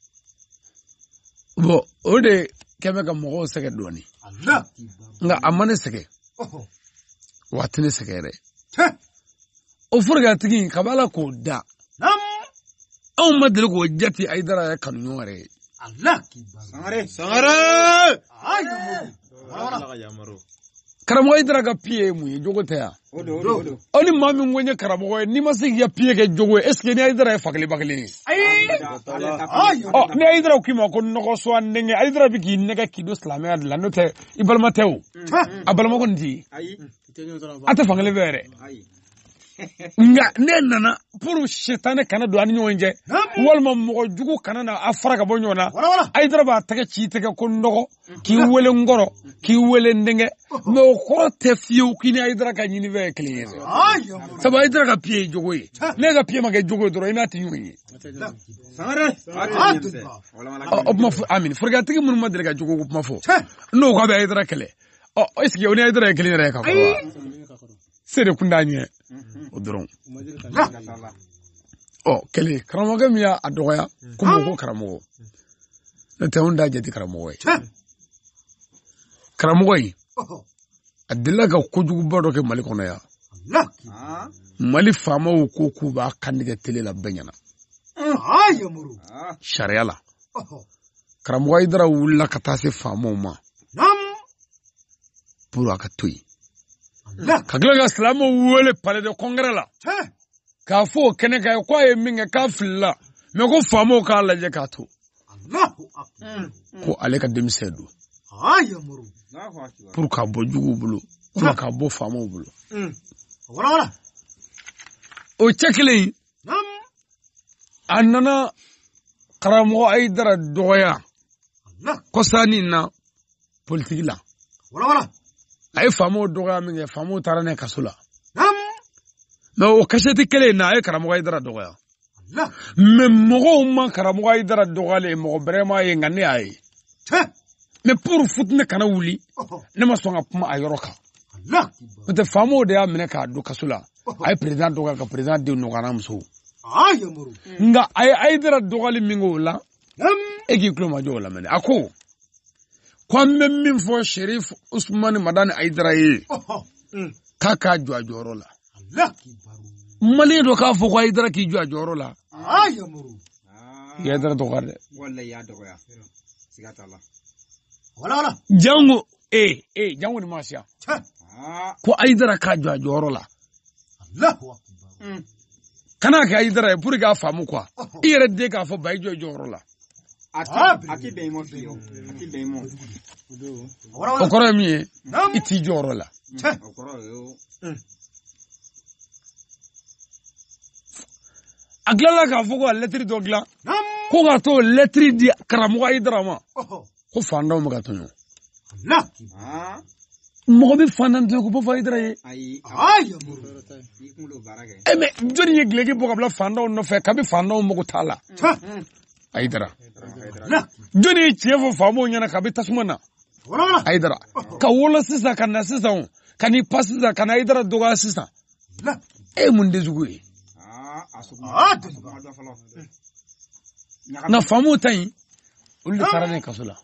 bo o de kebe ka mo sege doni Allah kibar nga amane sege watine sege re te o furgatigi kabala ko da nam on madel ko jati ay dara ya kanu ñore Allah kibar sangare ay wala yamaro karamo ay dara ga pie mu ye jogo te ya odo oni mami ngonya karamo ni masigi ya pie ke jogo est ce que ni ay dara fakli bakli ay oh ni ay dara kima ko no so andenge ay dara biki nega kido islamia la note ibalma tew abalma ko ndi ayi ata fakli bere ayi nga ne nana pour shetane kana do ani ñonje walma mo jugu kana na afara ka bonyona ay dara ba tage ci tage ko ndogo ki wele ngoro ki wele ndenge no ko te fiu kini ay dara ka ñini ve clear saba ay dara ka pie jogo yi ne ga pie ma ga jogo doro ina ti ñuyi sangare o ma fu amin forga tigi mun ma dele ga jogo ko ma fo no ko be ay dara kele o est ce que on ay dara kele re ka ko sere kundanye o doron o kele karamoga miya adoya ko mo karamogo na tawunda jadi karamogo karamogo yi adilla ga kojugu bado ke mali kono ya mali fama ko ku ba kandige tele la benyana ayamuru sharia la karamogo idara wulla katase famo ma nam pura ka toyi kagla ga islamu wole pale de congrès la ka fo kene ka ko ye minga ka filla me ko famo ka la je ka to Allahu akbar ko ale ka demisedu ayamuru pour ka bo jugu bulu kuma ka bo famo bulu wala o chekle nam annana karamo ay dara doya ko sani na politique la wala ay famo doga minga famo tarane kasula nam no o kasheti kele na ay karamo ay dara doya Allah me mogo man karamo ay dara dogale mo vraiment ye ngane ay me pour futne kana wuli ne ma songa kuma ayoroka Allah te famo de amene ka do kasula ay president doga ka president de no kana mso ayamuru nga ay dara dogale mingo la nam egi kloma jola mene ako kwame min fo Sherif Usman Madani Aidara ye kaka jwa joro la Allah kibaru mali do ka fo ko Aidara ki jwa joro la ayamuru ya dara do garde wallahi ya dogo ya sigata Allah wala jango jango ni masia ko Aidara ka jwa joro la Allahu akbar kana ka Aidara pour ga famu quoi ire de ka fo bay jwa joro la ati be mo fiyo ati be mo wala okoro mi iti joro la okoro yo aglala ka fo ko lettre do gla nam ko ga to lettre di karamo Aidara ma ko fanda mo ga to yo Allah kibaru mo be fandan to ko bo Aidara ye ayi ayamuru ikulo barage me joni ye glegi bo kabla fanda no fe kabi fanda mo ko tala Aidara Allah joni chefo famo nyana kabi tasmana wala Aidara ka wola sisa kana sisa kani pasisa kana Aidara doga sisa Allah mun de zugu asuma do falo na famo tay ul tarane kasula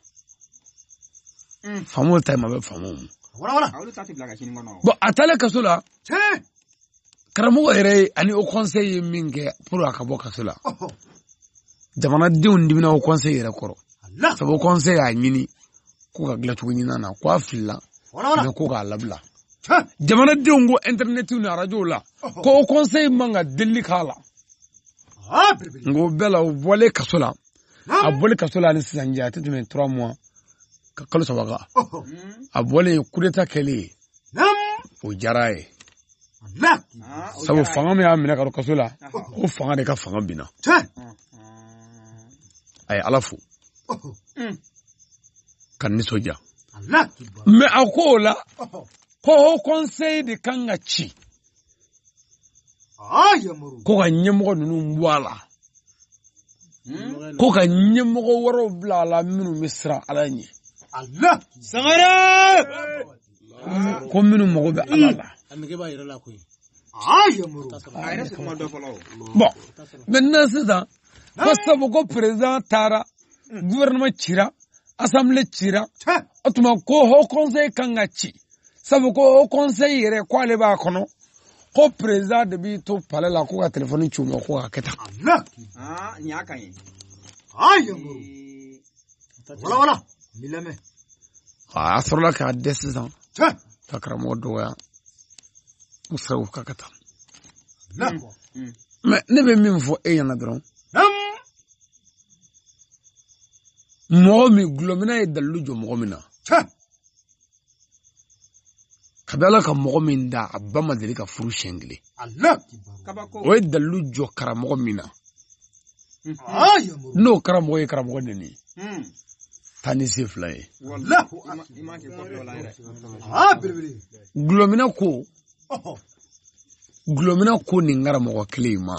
famo tay mabe famo wala awlu tati blaga chini ngono bo atale kasula karamo ere ani o conseil minge pour akabo kasula jamana diun dibina o conseil ere koro Allah sabo conseil a nyini ko ga glatu nyina na ko afilla wala ko ga labla jamana diun go internet na radio la ko conseil manga delli kala ngo bela o wole kasula a wole kasula ni sanja te 3 mois ka kalo sabaga a wole kudeta kele nam o jarae Allah sabo fanga me amina ka kasula o fanga de ka fanga bina ay alafu kan ni soja Allah kibaru me akola ko conseil de kanga chi ayamuru ko ga nyemo nunu mbwala ko ka ɲɛmɔgɔ wɛrɛw bila a la minnu bɛ siran Ala ɲɛ. Allah. Sangare! Ko minnu mago bɛ Ala la. Bon, maintenant sisan ko sabu ko président taara gouvernement cira assemblée cira o tuma ko haut conseil kan ka ci sabu ko haut conseil yɛrɛ ko ale b'a kɔnɔ ko président de b'i to palais la ko ka téléphone ci u ma ko ka kɛ tan. Nin y'a kan ye. Wala. Milame. A sɔrɔla k'a dɛsɛ sisan ka karamɔgɔ dɔgɔya musaw ka kɛ tan. Mais ne bɛ min fɔ e ɲɛna dɔrɔn mɔgɔ min gulɔmina ye dalilu jɔ mɔgɔ min na kabi Ala ka mɔgɔ min da a ba ma deli ka furu siɲɛ kelen o ye dalilu jɔ karamɔgɔ min na n'o karamɔgɔ ye karamɔgɔ neni taa ni se fila ye gulɔmina ko nin karamɔgɔ kelen in ma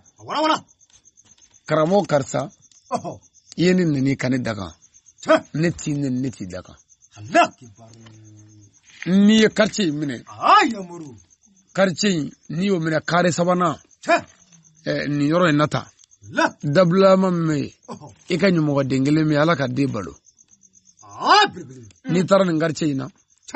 karamɔgɔ karisa i ye ne neni ka ne dakan ne t'i neni ne t'i dakan n'i ye quartier in minɛ quartier in n'i y'o minɛ carré sabanan nin yɔrɔ in na tan dabilama min bɛ yen i ka ɲɛmɔgɔden kelen min Ala ka den balo n'i taara nin quartier in na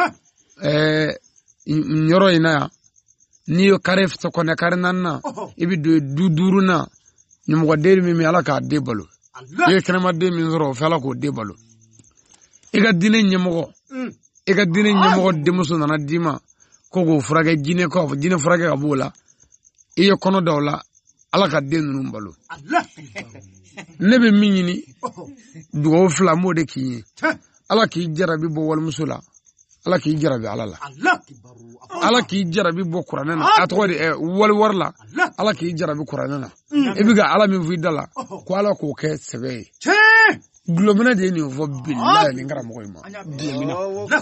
nin yɔrɔ in na yan n'i ye carré kɔnɔ carré naaninan i bɛ don du duurunan ɲɛmɔgɔden min bɛ Ala k'a den balo i ye kɛnɛmaden min sɔrɔ o fɛ Ala k'o den balo i ka diinɛ ɲɛmɔgɔ denmuso nana d'i ma ko k'o furakɛ jinɛ furakɛ ka b'o la i ye kɔnɔ da o la Ala ka den ninnu balo ne bɛ min ɲini dugawu fila m'o de k'i ye Ala k'i jarabi bɔ walimuso la Ala k'i jarabi Ala la Ala k'i jarabi bɔ kuranɛ na a tɔgɔ de wari la Ala k'i jarabi kuranɛ na i bɛ ka Ala min fɔ i da la ko Ala k'o kɛ sɛbɛ ye gulɔmina de ye nin fɔ bilahi nin karamɔgɔ in ma gulɔmina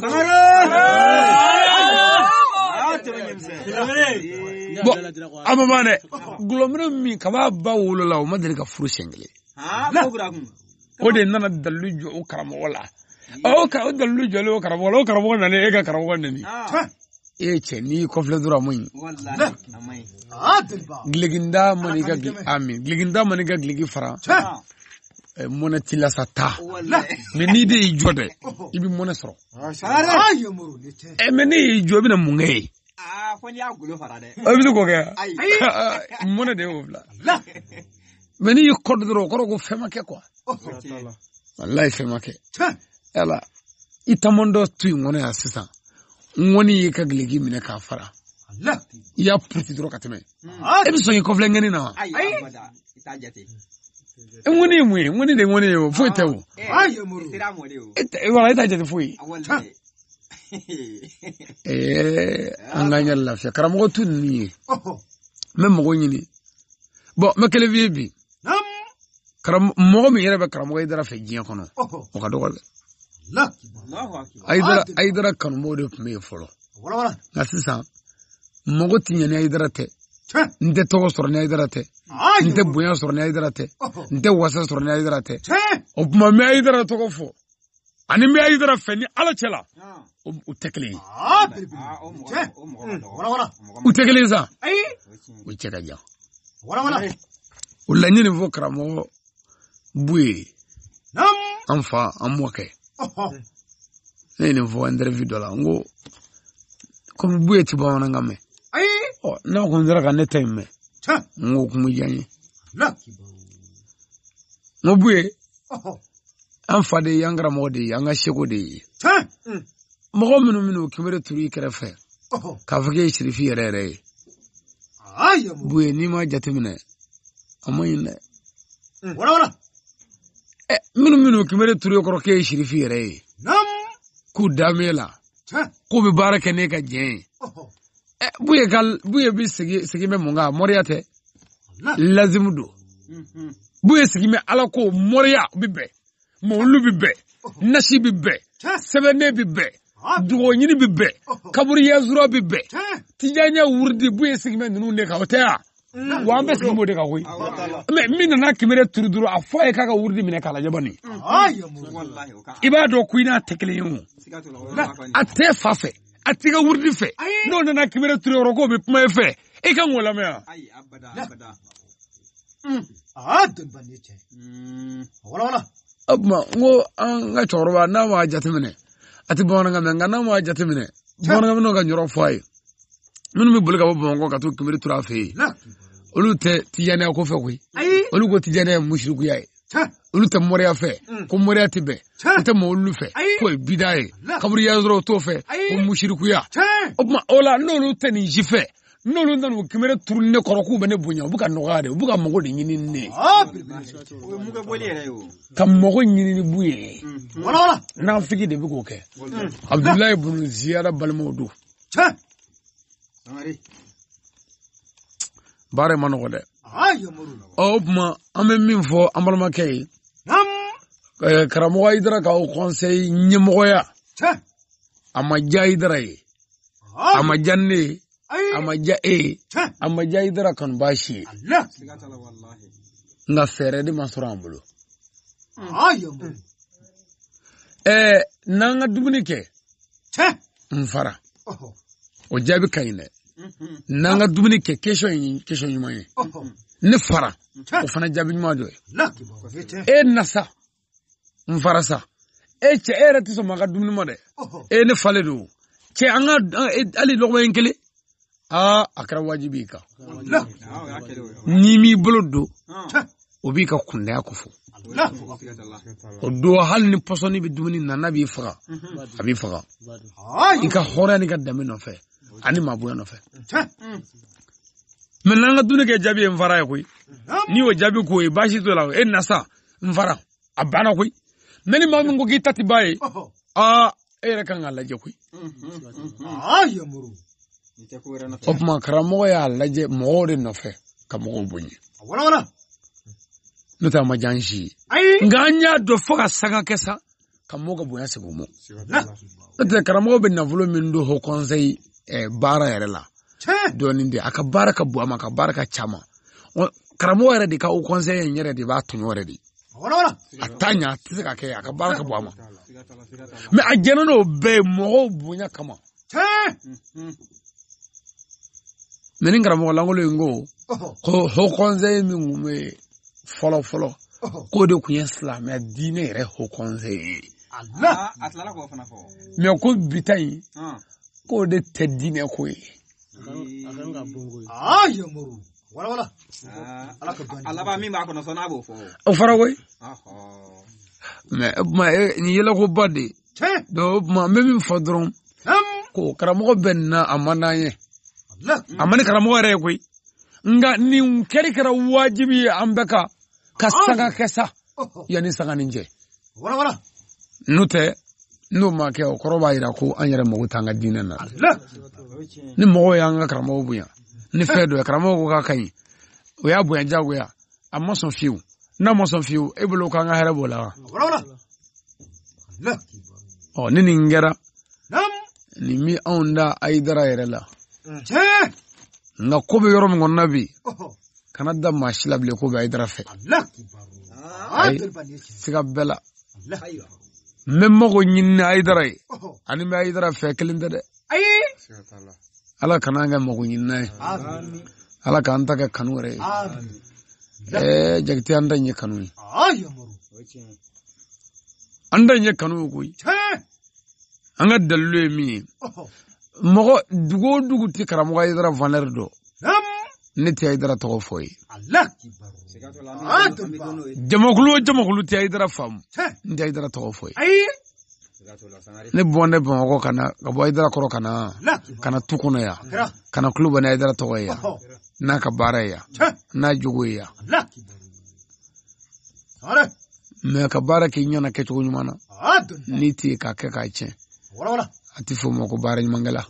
bon amama dɛ gulɔmina min kaba ba wolo la o ma deli ka furu siɲɛ kelen o de nana dalilu jɔ o karamɔgɔ la o dalilu jɔlen o karamɔgɔ la o karamɔgɔ nana e ka karamɔgɔ neni e cɛ n'i kɔfilɛ dɔrɔn a man ɲi gileginda mani ka gilegi fara mɔnɛ t'i la sa taa mais n'i de y'i jɔ dɛ i bɛ mɔnɛ sɔrɔ mais ne y'i jɔ i bɛna mun kɛ ye i bɛ se k'o kɛ mɔnɛ de y'o bila mais n'i y'i kɔdɔ dɔrɔn o kɔrɔ ko fɛn ma kɛ quoi walayi fɛn ma kɛ yala i taamandɔ to yen ŋɔnɛ yan sisan ŋɔni y'i ka gilegi minɛ k'a fara i y'a puruti dɔrɔn ka tɛmɛ e bɛ sɔn k'i kɔfilɛ ŋɛni na wa ŋɔni ye mun ye ŋɔni de ye ŋɔni ye o foyi tɛ o wala e t'a jate foyi an k'an yɛrɛ lafiya karamɔgɔ tu ninnu ye n bɛ mɔgɔw ɲini bon n bɛ kelen f'i ye bi mɔgɔ min yɛrɛ bɛ karamɔgɔ Hayidara fɛ diɲɛ kɔnɔ o ka dɔgɔ dɛ Hayidara kanubaw de tun bɛ yen fɔlɔ nka sisan mɔgɔ tɛ ɲɛ ni Hayidara tɛ n tɛ tɔgɔ sɔrɔ ni Hayidara tɛ n tɛ bonya sɔrɔ ni Hayidara tɛ n tɛ wasa sɔrɔ ni Hayidara tɛ o tuma n bɛ Hayidara tɔgɔ fɔ ani n bɛ Hayidara fɛ ni Ala cɛ la u tɛ kelen ye u tɛ kelen sa o cɛ ka jan o laɲini fɔ karamɔgɔ Buye an fa an mɔkɛ ne ye nin fɔ interview dɔ la n ko komi Buye tɛ bamanankan mɛn n'a kun sera ka ne ta in mɛn n ko kun bɛ diya n ye n ko Buye an fa de ye an karamɔgɔ de ye an ka seko de ye mɔgɔ minnu kibere turu i kɛrɛfɛ k'a fɔ k'e ye sirifi yɛrɛ yɛrɛ ye Buye n'i ma jateminɛ a ma ɲi dɛ minnu kibere turu i kɔrɔ k'e ye sirifi yɛrɛ ye k'u dam'e la k'u bɛ baara kɛ n'e ka diɲɛ ye Buye bɛ segin bɛ mun kan mɔriya tɛ lazimu don Buye segin bɛ Ala ko mɔriya bɛ bɛn mawulu bɛ bɛn nasi bɛ bɛn sɛbɛnne bɛ bɛn dugawu ɲini bɛ bɛn kaburu yazura bɛ bɛn tijaniya wurudi Buye segin bɛ ninnu de kan o tɛ yan wa an bɛ sigi m'o de kan koyi mais min nana kimere turu duru a fɔ ye k'a ka wurudi minɛ k'a lajɛ bani i b'a dɔn ko i n'a tɛ kelen ye o a tɛ fa fɛ a tɛ ka wurudi fɛ n'o nana kimere turu yɔrɔ k'o bɛ kuma e fɛ i kan k'o lamɛn o tuma n ko an ka cɛkɔrɔba n'a m'a jateminɛ a tɛ bamanankan mɛn nka n'a m'a jateminɛ bamanankan ka ɲɔrɔ fɔ a ye minnu bɛ boli ka bɔ Bamakɔ ka t'u kimere turu a fɛ yen olu tɛ tijaniya ko fɛ koyi olu ko tijaniya ye musirikuya ye olu tɛ mɔriya fɛ ko mɔriya tɛ bɛn u tɛ mɔgɔlu fɛ ko ye bida ye kaburiya dɔrɔn o t'o fɛ ko musirikuya o tuma o la n'olu tɛ nin si fɛ n'olu nana u kimere turu ne kɔrɔ k'u bɛ ne bonya u bɛ ka nɔgɔya de u bɛ ka mago de ɲini ne ka mago ɲini ni bu ye n'anfigi de bɛ k'o kɛ Abdulayi bunu Ziyara balimaw don baara ma nɔgɔ dɛ o tuma an bɛ min fɔ an balimakɛ ye karamɔgɔ Ayidara ka o conseil ɲɛmɔgɔya a ma diya Ayidara ye a ma diya ne ye a ma diya e ye a ma diya Ayidara kanubaa si ye nka fɛɛrɛ de ma sɔrɔ an bolo n'an ka dumuni kɛ n fara o jaabi ka ɲi dɛ n'an ka dumuni kɛ question ɲuman ye ne fara o fana jaabi ɲuman dɔ ye e nasa n fara sa e cɛ e yɛrɛ tɛ sɔn ma ka dumuni ma dɛ e ne falen don cɛ an ka hali lɔgɔma in kelen a kɛra wajibi kan n'i m'i bolo don o b'i ka kundaya ko fɔ o don hali ni pɔsɔni bɛ dumuni na n'a b'i faga a b'i faga i ka hɔrɔnya ni ka danbe nɔfɛ ani maabonya nɔfɛ mais n'an ka dumuni kɛ jaabi ye n fara ye koyi n'i y'o jaabi k'o ye baasi t'o la e nasa n fara a banna koyi mais ni maa min ko k'i ta tɛ ba ye e yɛrɛ kan k'a lajɛ koyi o tuma karamɔgɔ y'a lajɛ mɔgɔw de nɔfɛ ka mɔgɔw bonya n'o tɛ a ma diya an si ye nka an y'a dɔn fo ka sanga kɛ sa ka mɔgɔw ka bonya segin o ma n'o tɛ karamɔgɔ bɛ nafolo min don haut conseil baara yɛrɛ la dɔɔnin de a ka baara ka bon a ma a ka baara ka ca ma karamɔgɔ yɛrɛ de ka haut conseil in yɛrɛ de b'a tɔɲɔ yɛrɛ de a t'a ɲɛ a tɛ se ka kɛ a ka baara ka bon a ma mais a jɛnna n'o bɛɛ ye mɔgɔw bonya kama mais ni karamɔgɔ lankolon in ko haut conseil min tun bɛ fɔlɔ fɔlɔ k'o de tun ye silamɛya diinɛ yɛrɛ haut conseil ye mais ko bi ta in k'o de tɛ diinɛ ko ye o fara koyi mais nin yɛlɛkoba de donc o tuma n bɛ min fɔ dɔrɔn ko karamɔgɔ bɛ nin na a man d'an ye a man ni karamɔgɔ yɛrɛ ye koyi nka nin kɛra wajibi ye an bɛɛ ka sanga kɛ sa yanni sanga nin cɛ n'o tɛ n'o ma kɛ o kɔrɔ b'a jira ko an yɛrɛ mago t'an ka diinɛ na ni mɔgɔw y'an ka karamɔgɔ bonya ni fɛn dɔ ye karamɔgɔ ko k'a ka ɲi o y'a bonya diyagoya a ma sɔn fiyewu n'a ma sɔn fiyewu e bolo k'an ka hɛrɛ b'o la wa ni nin kɛra nin mi anw da Ayidara yɛrɛ la nka ko bɛ yɔrɔ min kɔnɔna bi kana da maa si la bilen ko bɛ Ayidara fɛ ayi siga bɛɛ la n bɛ mago ɲini ni Ayidara ye ani bɛ Ayidara fɛ kelen tɛ dɛ ala kana an kɛ mago ɲinina ye ala k'an ta kɛ kanu yɛrɛ ye Jakite an ta in ye kanu ye an ta in ye kanu ye koyi an ka dalilu ye min ye mɔgɔ dugu o dugu tɛ karamɔgɔ Ayidara valeur dɔn ne tɛ Ayidara tɔgɔ fɔ ye jamakulu o jamakulu tɛ Ayidara faamu n tɛ Ayidara tɔgɔ fɔ ye ne bɔn Bamakɔ ka bɔ Ayidara kɔrɔ ka na tu kɔnɔ yan ka na kulo bɛ ni Ayidara tɔgɔ ye yan n'a ka baara ye yan n'a jogo ye yan mais ka baara kɛ ɲɛna kɛcogo ɲuman na n'i tɛ k'a kɛ k'a tiɲɛ a tɛ fɔ o ma ko baara ɲumankɛla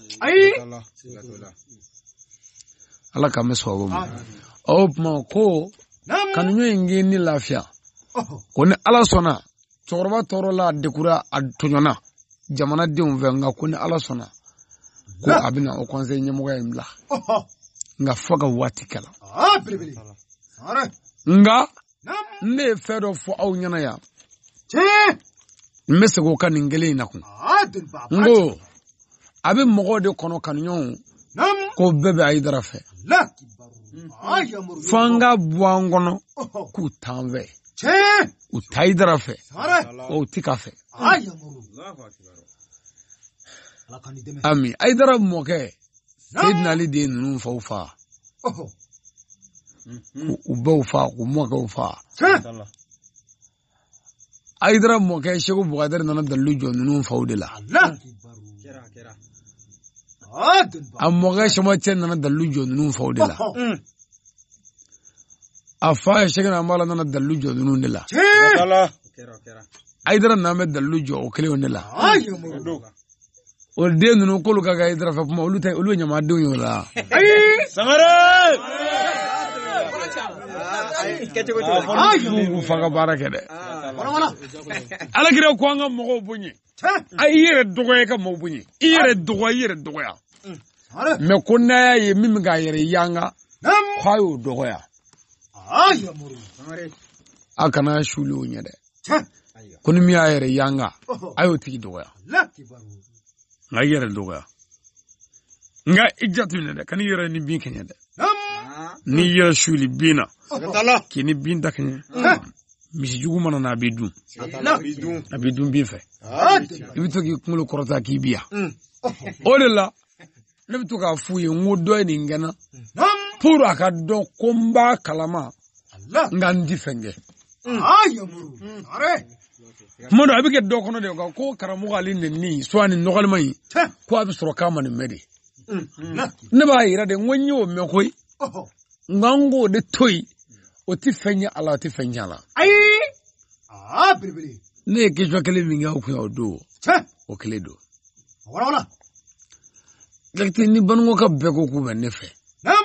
ala k'an bɛ sababu ma o tuma ko kanuɲɔ in k'i ni lafiya ko ni ala sɔnna cɛkɔrɔba tɔɔrɔ la dekura a tɔɲɔna jamanadenw fɛ nka ko ni ala sɔnna ko a bɛna o conseil ɲɛmɔgɔya in bila nga faga wati kala Bilibili. Sare. nga Nam. ne fedo fo aw nyana ya Che. mese ko kan ngele na ku Dun ba. ngo abi mogo de kono kan nyon Nam. ko bebe ay dara fe La kibaru. Yamuru. fanga buangono ku tanve Che. u tay dara fe Sare. o tikafe Yamuru. Ala kan deme. ami ay dara moke sayyidina ali de nunu fawfa u bawfa ku moke fa Che. ay dara moke shegu bugadar nana dalu jo nunu fawdela La kibaru. Kera. Dun ba. am moke shama chen nana dalu jo nunu fawdela afa shegu na mala nana dalu jo nunu dela Che. Kera. ay dara na me dalu jo o kele onela Yamuru. o de nunu kolu ka ay dara fa kuma olu tay olu nyama de yola ku faga barake de Wala. ala kire ko anga mogo bunyi Che. ay yere dogoye ka mo bunyi yere dogoya Sare. me kunna ye mimi ga yere yanga Nam. kwayo dogoya Yamuru. akana shulu nyede Che. kuni mi yere yanga ayo tiki dogoya La kibaru. nga yere dogoya nga ijatu ne de kan yere ni bin kenya de Nam. ni yere shuli bina Tala. kini bin da kenya misi jugu mana na bidun La. abidun bin fe Dun. ibito ki kumulo korota ki biya o de la ne bi to ka fu ye ngo do ni ngana Nam. pour aka don komba kalama La. nga ndi fenge Yamuru. Sare. modo abike do kono de ko karamu gali ni swani nogal mai Che. ko abi soro kama ni medi La. ne ba yira de ngonyi o me koy ngango de toy o ti fenya ala ti fenya la Bilibili. ne ke jo kele mi nga ku ya do Che. o kele do Wala. lekti ni bango ka be ko ku be ne fe Nam.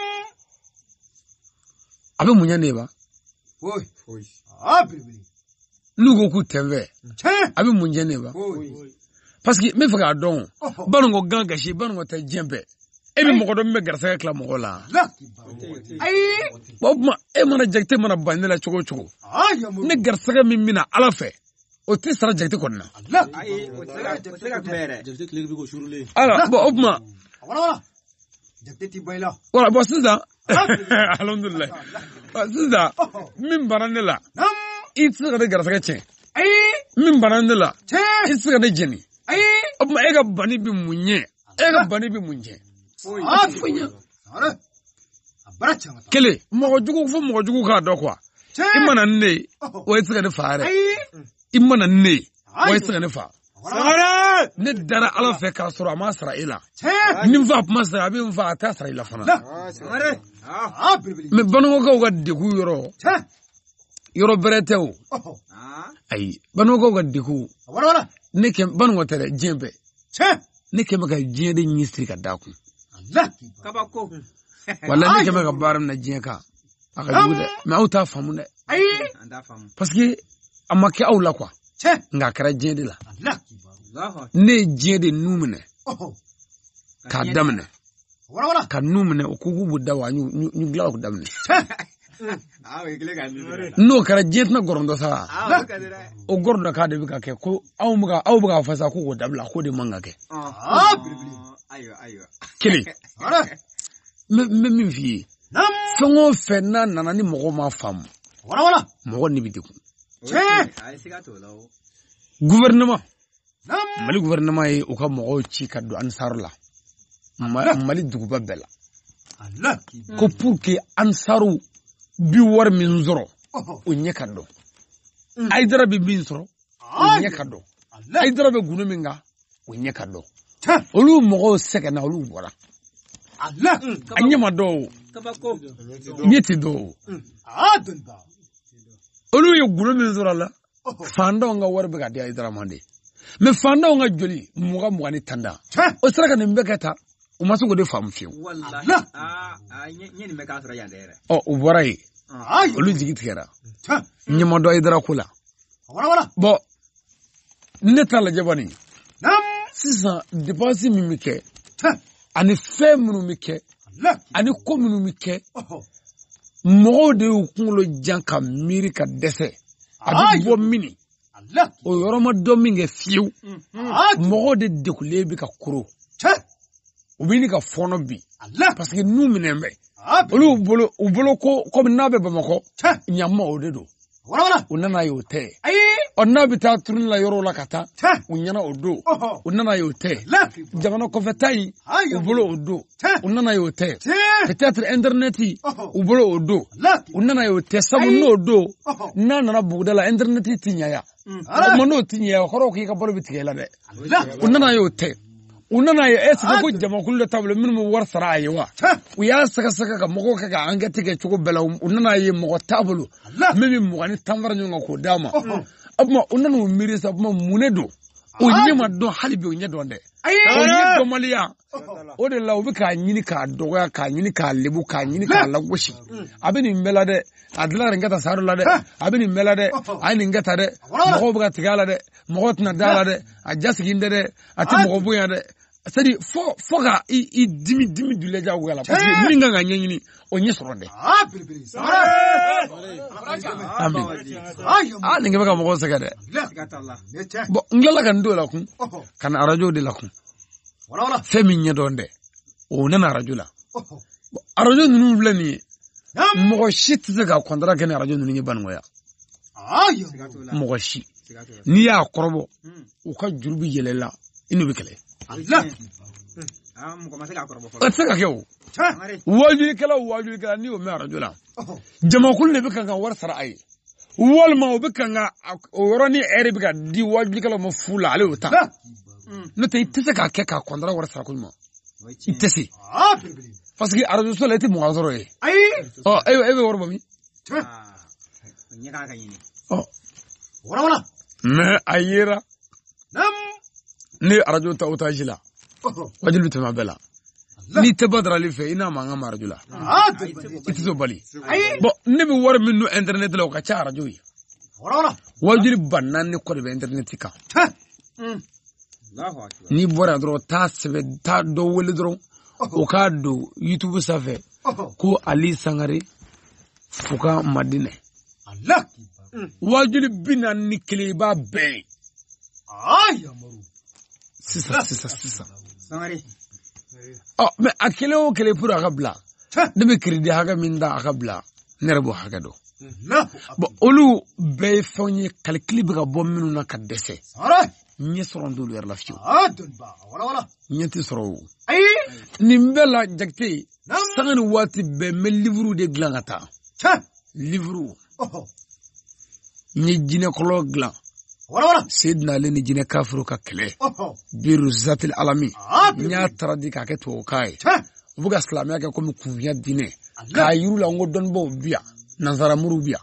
abe munya ne ba Oi. Bilibili. lugo ku tembe Che. abe munya ne ba parce que me faga don bango ganga shi bango ta jembe e bi mo ko do me garsa kala mo la La kibaru. bobma e mana jekte mana bandela chogo chogo Yamuru. ne garsaga min mina ala fe o ti sara jekte konna La. ala bo obma Wala. Jate ti bayla. wala bo sinza alhamdulillah sinza min barandela Nam. itsi ga garsaga che min barandela Che. itsi ga jeni obma e ga bani bi munye e ga bani bi munye Funya. Sare. Abaracha ngata. kele mo jugu fo mo jugu ka do kwa Che. imana ne o itsi ga faare imana ne o itsi ga fa Wala. ne dara ala fe ka sura ma israila Che. nin fa kuma sara bin fa ta israila fana Bilibili. me banu ko ga deku Che. yoro beretew ay banu ko ga deku Wala. ne ke banu ko tere jembe Che. ne ke maka jende nyistri ka daku La kibaru. Kabako. wala ne ke maka baram na jenka aka jude me auta famu ne Anda famu. parce que amake awla quoi Che. nga kara jende la La kibaru. ne jende numene ka damne Wala. ka numene o kugu budda wa ñu glaw ko damne Wekile no kara jetna gorondo sa kadira. o gordo ka de bika ke ko aw buga fasa ko ko dabla ko de manga ke Bilibili. Ayo. kili Sare. me min fi Nam. fengo fenna nana ni mogo ma fam Wala. mogo ni bidiku Che. Ay siga to lawo. gouvernement Nam. mali gouvernement ye o ka mogo ci ka do ansar la mali duguba bela La kibaru. ko pour que ansaru bi war min zoro o nyeka do ay dara bi min zoro o nyeka do ay dara be gunu minga o nyeka do Che. olu mogo seka na olu bora Allah. anyama do Kabako. nyeti do Dun ba. olu ye gunu min zoro la fanda nga war be ga dia idara mande me fanda nga joli muga muga ni tanda Che. o sara ka nimbe kata o maso go de fam fiu Wallahi. Nyeni me ka sura yandere. o o bora yi Ay. olu jigi tigera Che. nyama do idara kula Wala. bo ne tala jabani Nam. sisan dépense min mi kɛ Che. ani fɛn minnu mi kɛ ani ko minnu mi kɛ mɔgɔw de y'u kunkolo jan ka miiri ka dɛsɛ a bɛ bɔ mini o yɔrɔ ma dɔn min kɛ fiyewu mɔgɔw de degulen bɛ ka koro u bɛ ɲini ka fɔnɔ bi parce que n'u minɛ bɛ olu bolo ko komi n'a bɛ Bamakɔ ɲama o de don u nana ye o tɛ ɔ n'a bɛ taa turuni la yɔrɔw la ka taa u ɲɛna o don u nana ye o tɛ jamana kɔfɛta in u bolo o don u nana ye o tɛ peut-être internet u bolo o don u nana ye o tɛ sabu n'o don n'a nana buguda la internet ti ɲaya o tuma n'o ti ɲaya o kɔrɔ k'i ka balo bɛ tigɛ la dɛ u nana ye o tɛ u nana ye est-ce que ko jamakulu de taabolo minnu bɛ wari sara a ye wa u y'a sɛgɛsɛgɛ ka mɔgɔw kɛ ka enquête kɛ cogo bɛɛ la u nana ye mɔgɔ taabolo min bɛ 20 ni 10 fara ɲɔgɔn kan k'o d'a ma o tuma u nana u miiri sa tuma mun de don o ɲɛ ma dɔn hali bi o ɲɛ dɔn dɛ o ɲɛ dɔnbaliya o de la u bɛ k'a ɲini k'a dɔgɔya k'a ɲini k'a lebu k'a ɲini k'a lagosi a bɛ nin bɛɛ la dɛ a dilara nin kɛ tan sa yɔrɔ la dɛ a bɛ nin bɛɛ la dɛ a ye nin kɛ tan dɛ mɔgɔw bɛ ka tigɛ a la dɛ mɔgɔw tɛna da a la dɛ a ja sigi tɛ dɛ a tɛ mɔgɔ bonya dɛ c'est-à-dire fo ka i dimi du lɛja goya la parce que min kan ka ɲɛɲini o ɲɛ sɔrɔ dɛ nin kɛ bɛ ka mɔgɔw sɛgɛ dɛ bon n tilala ka n don la kun ka na arajo de la kun fɛn min ɲɛdɔn dɛ o nana arajo la arajo ninnu filɛ nin ye mɔgɔ si tɛ se ka contrat kɛ ni arajo ninnu ye Banikɔya mɔgɔ si n'i y'a kɔrɔbɔ u ka juru bɛ yɛlɛ la i n'u bɛ kɛlɛ o tɛ se ka kɛ o wajulikɛla n'i y'o mɛn arajo la jamakulu de bɛ kan ka wari sara a ye walima o bɛ kan ka o yɔrɔnin ɛri bɛ ka di wajulikɛlaw ma fu la ale y'o ta n'o tɛ i tɛ se k'a kɛ k'a contrat wari sara ko ɲuman i tɛ se parce que arajo so la i tɛ mɔgɔ sɔrɔ ye ɔ e bɛ wari bɔ min mais a yera ne arajo ta otage la wajulu tɛmɛ bɛɛ la n'i tɛ badarali fɛ i n'a mankan ma arajo la i tɛ so bali bon ne bɛ wari min don internet la o ka ca arajo ye wajulu 4 kɔ de bɛ internet kan n'i bɔra dɔrɔn taa dɔ wele dɔrɔn o k'a don YouTube sanfɛ ko Ali Sangare Fuka Madinɛ wajulu 41 i b'a bɛɛ sisan mais a kelen o kelen pour a ka bila ne bɛ crédit hakɛ min da a ka bila ne yɛrɛ b'o hakɛ dɔn bon olu bɛɛ ye fɛnw ye calcul bɛ ka bɔ minnu na ka dɛsɛ ɲɛ sɔrɔ t'olu yɛrɛ la fiyewu ɲɛ tɛ sɔrɔ o nin bɛɛ la Jakite sanga ni waati bɛɛ n bɛ livre de dilan ka taa livre n ye jinɛkɔlɔ dilan Seydina Ale ni jinɛ kafiro ka kɛlɛ biru zatil alami n y'a taradi k'a kɛ tubabukan ye u bɛ ka silamɛya kɛ komi kunfiya diinɛ k'a yiru la n ko dɔnnibaaw bi yan nanzaramuru bi yan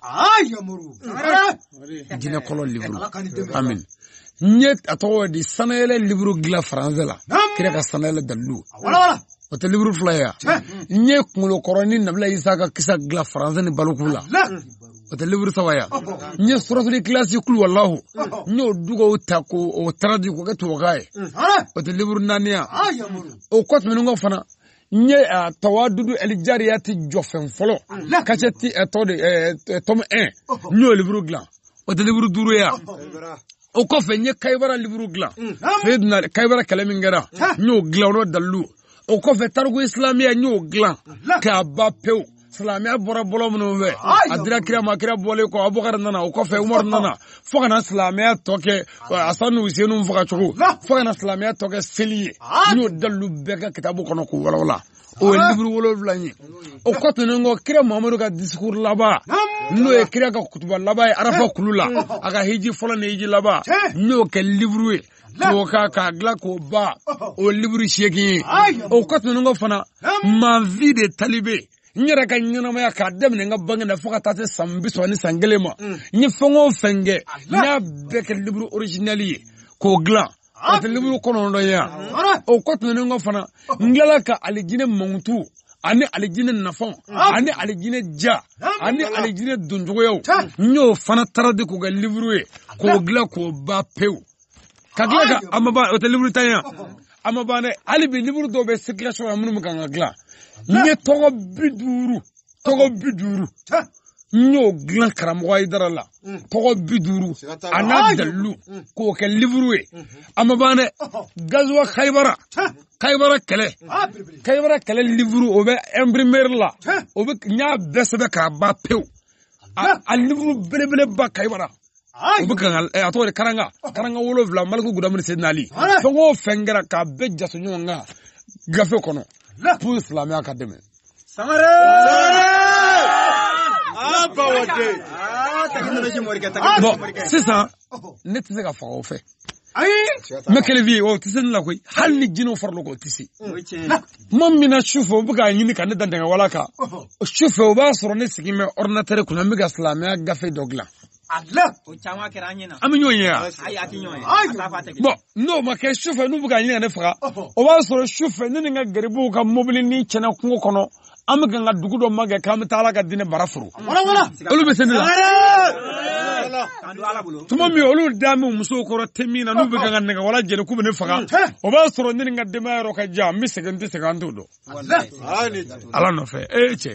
jinɛkɔlɔ livre amin n ye a tɔgɔ di sanayɛlɛ livre dilan faransɛ la kira ka sanayɛlɛ dalilu o tɛ livre fila ye n ye kunkolokɔrɔ ni Nabila Isa ka kisa dilan faransɛ ni baloko la o tɛ livre 3 ye n ye suratul Ikhlas kul wallahu n y'o dugawu ta k'o taradi k'o kɛ tubabukan ye o tɛ livre 4 ye o kɔ tɛmɛnen kɔ fana n ye tawadudu elijariyati jɔfɛn fɔlɔ cassette tome 1 n y'o livre dilan o tɛ livre 5 ye o kɔfɛ n ye Kaybara livre dilan Seydina Kaybara kɛlɛ min kɛra n y'o dilan o n'o dalilu o kɔfɛ tariku islamiya n y'o dilan k'a ba pewu silamɛya bɔra bɔlɔ minnu fɛ a dira kira ma kira bɔlen kɔ Abubakar nana o kɔfɛ Umar nana fo kana silamɛya tɔ kɛ Asanu Usenu faga cogo fo kana silamɛya tɔ kɛ seli ye n y'o dalilu bɛɛ kɛ kitabu kɔnɔ k'o walawala o ye livre 7 ye o kɔ tɛmɛnen kɔ kira Muhamadu ka discours laban n'o ye kira ka kutuba laban ye Arafa kulu la a ka hiji fɔlɔ ni hiji laban n y'o kɛ livre ye k'a dilan k'o ban o livre 8 ye o kɔ tɛmɛnen kɔ fana ma vie de talibé n yɛrɛ ka ɲɛnamaya k'a daminɛ n ka bange na fo ka taa se san 30 ni san 1 ma n ye fɛn o fɛn kɛ n y'a bɛɛ kɛ livre original ye k'o dilan o tɛ livre 9 ye o kɔ tɛmɛnen kɔ fana n tilala ka alijinɛ mankutu ani alijinɛ nafanw ani alijinɛ ja ani alijinɛ doncogoyaw n y'o fana taradi k'o kɛ livre ye k'o dilan k'o ban pewu ka tila ka a ma ban o tɛ livre 10 ye a ma ban dɛ hali bi livre dɔw bɛ circulation na minnu bɛ kan ka dilan nye togo biduru nyo glan karamɔgɔ Haidara la togo biduru ana dalu ko kɛ livre ye amabane gazwa Kaibara kɛlɛ livre o bɛ imprimer la o bɛ nya bɛsɛbɛ ka ba pew a livre belebele ba Kaibara o bɛ kan a tɔgɔ de karanga 7 maliku gudamini senali fɛngo fɛngɛra ka bɛ jaso ɲɔgɔn kan gafe kɔnɔ pour silamɛya ka dɛmɛ bon sisan ne tɛ se ka faga o fɛ mɛ kelen fi o tɛ se ne la koyi hali ni jinɛw farala k'o tɛ se tuma min na sufɛ o bɛ k'a ɲini ka ne dan dɛngɛ wala kan sufɛ o b'a sɔrɔ ne sigi bɛ ordinateur kunna n bɛ ka silamɛya gafe dɔ dilan an bɛ ɲɔgɔn ye yan bon n'o ma kɛ sufɛ n'u bɛ ka ɲini ka ne faga o b'a sɔrɔ sufɛ ne ni n ka garibuw ka mobili ni tiɲɛna kungo kɔnɔ an bɛ ka n ka dugu dɔ ma kɛ k'an bɛ taa Ala ka diinɛ bara foro olu bɛ se ne la tuma min olu da min musow kɔrɔ tɛ min na n'u bɛ ka n ka nɛgɛ wala jɛnɛ k'u bɛ ne faga o b'a sɔrɔ ne ni n ka denbaya yɔrɔ ka jan n bɛ segin n tɛ segin an t'o dɔn Ala nɔfɛ cɛ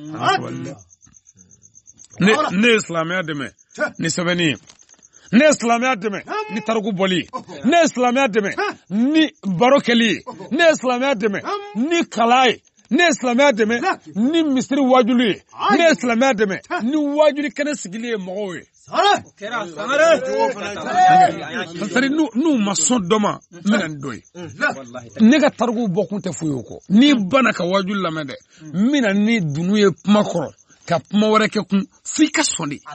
ne ye silamɛya dɛmɛ ni sɛbɛnni ye ne ye silamɛya dɛmɛ ni tariku bɔli ye ne ye silamɛya dɛmɛ ni baro kɛli ye ne ye silamɛya dɛmɛ ni kala ye ne ye silamɛya dɛmɛ ni misiri wajulu ye ne ye silamɛya dɛmɛ ni wajuli kɛnɛ sigili ye mɔgɔw ye c'est-à-dire n'u ma sɔn dɔ ma n bɛna nin dɔ ye ne ka tarikuw bɔkun tɛ foyi o kɔ n'i banna ka wajulu lamɛn dɛ n bɛna ni dunu ye kuma kɔrɔ ka kuma wɛrɛ kɛ kun f'i ka sɔn de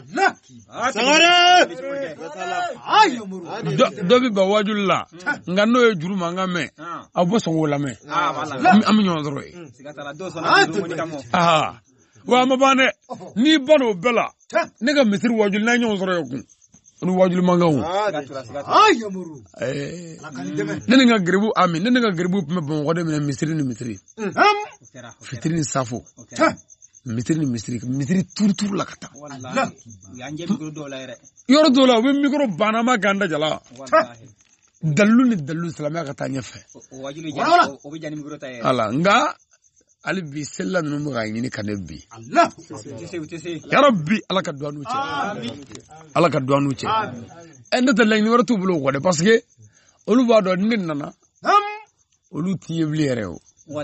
dɔ bɛ ban wajulu la nka n'o ye juru mankan mɛn a bɔ sɔn k'o lamɛn an bɛ ɲɔgɔn sɔrɔ ye wa ma ban dɛ n'i banna o bɛɛ la ne ka misiri wajulu n'a ɲɔgɔn sɔrɔ ye kun olu wajulu mankanw ne ni n ka garibu ne ni n ka garibu tun bɛ Bamakɔ de minɛ misiri ni misiri fitiri ni safo misiri turu la ka taa yɔrɔ dɔw la u bɛ mikoro banama ganda jala dalu ni dalu silamɛya ka taa ɲɛfɛ ala nka hali bi selila ninnu bɛ ka ɲini ka ne bi yarabi Ala ka duwaniw cɛ Ala ka duwaniw cɛ ne tɛ laɲini wɛrɛ t'u bolo o kɔ dɛ parce que olu b'a dɔn ne nana olu t'i ye bilen yɛrɛ o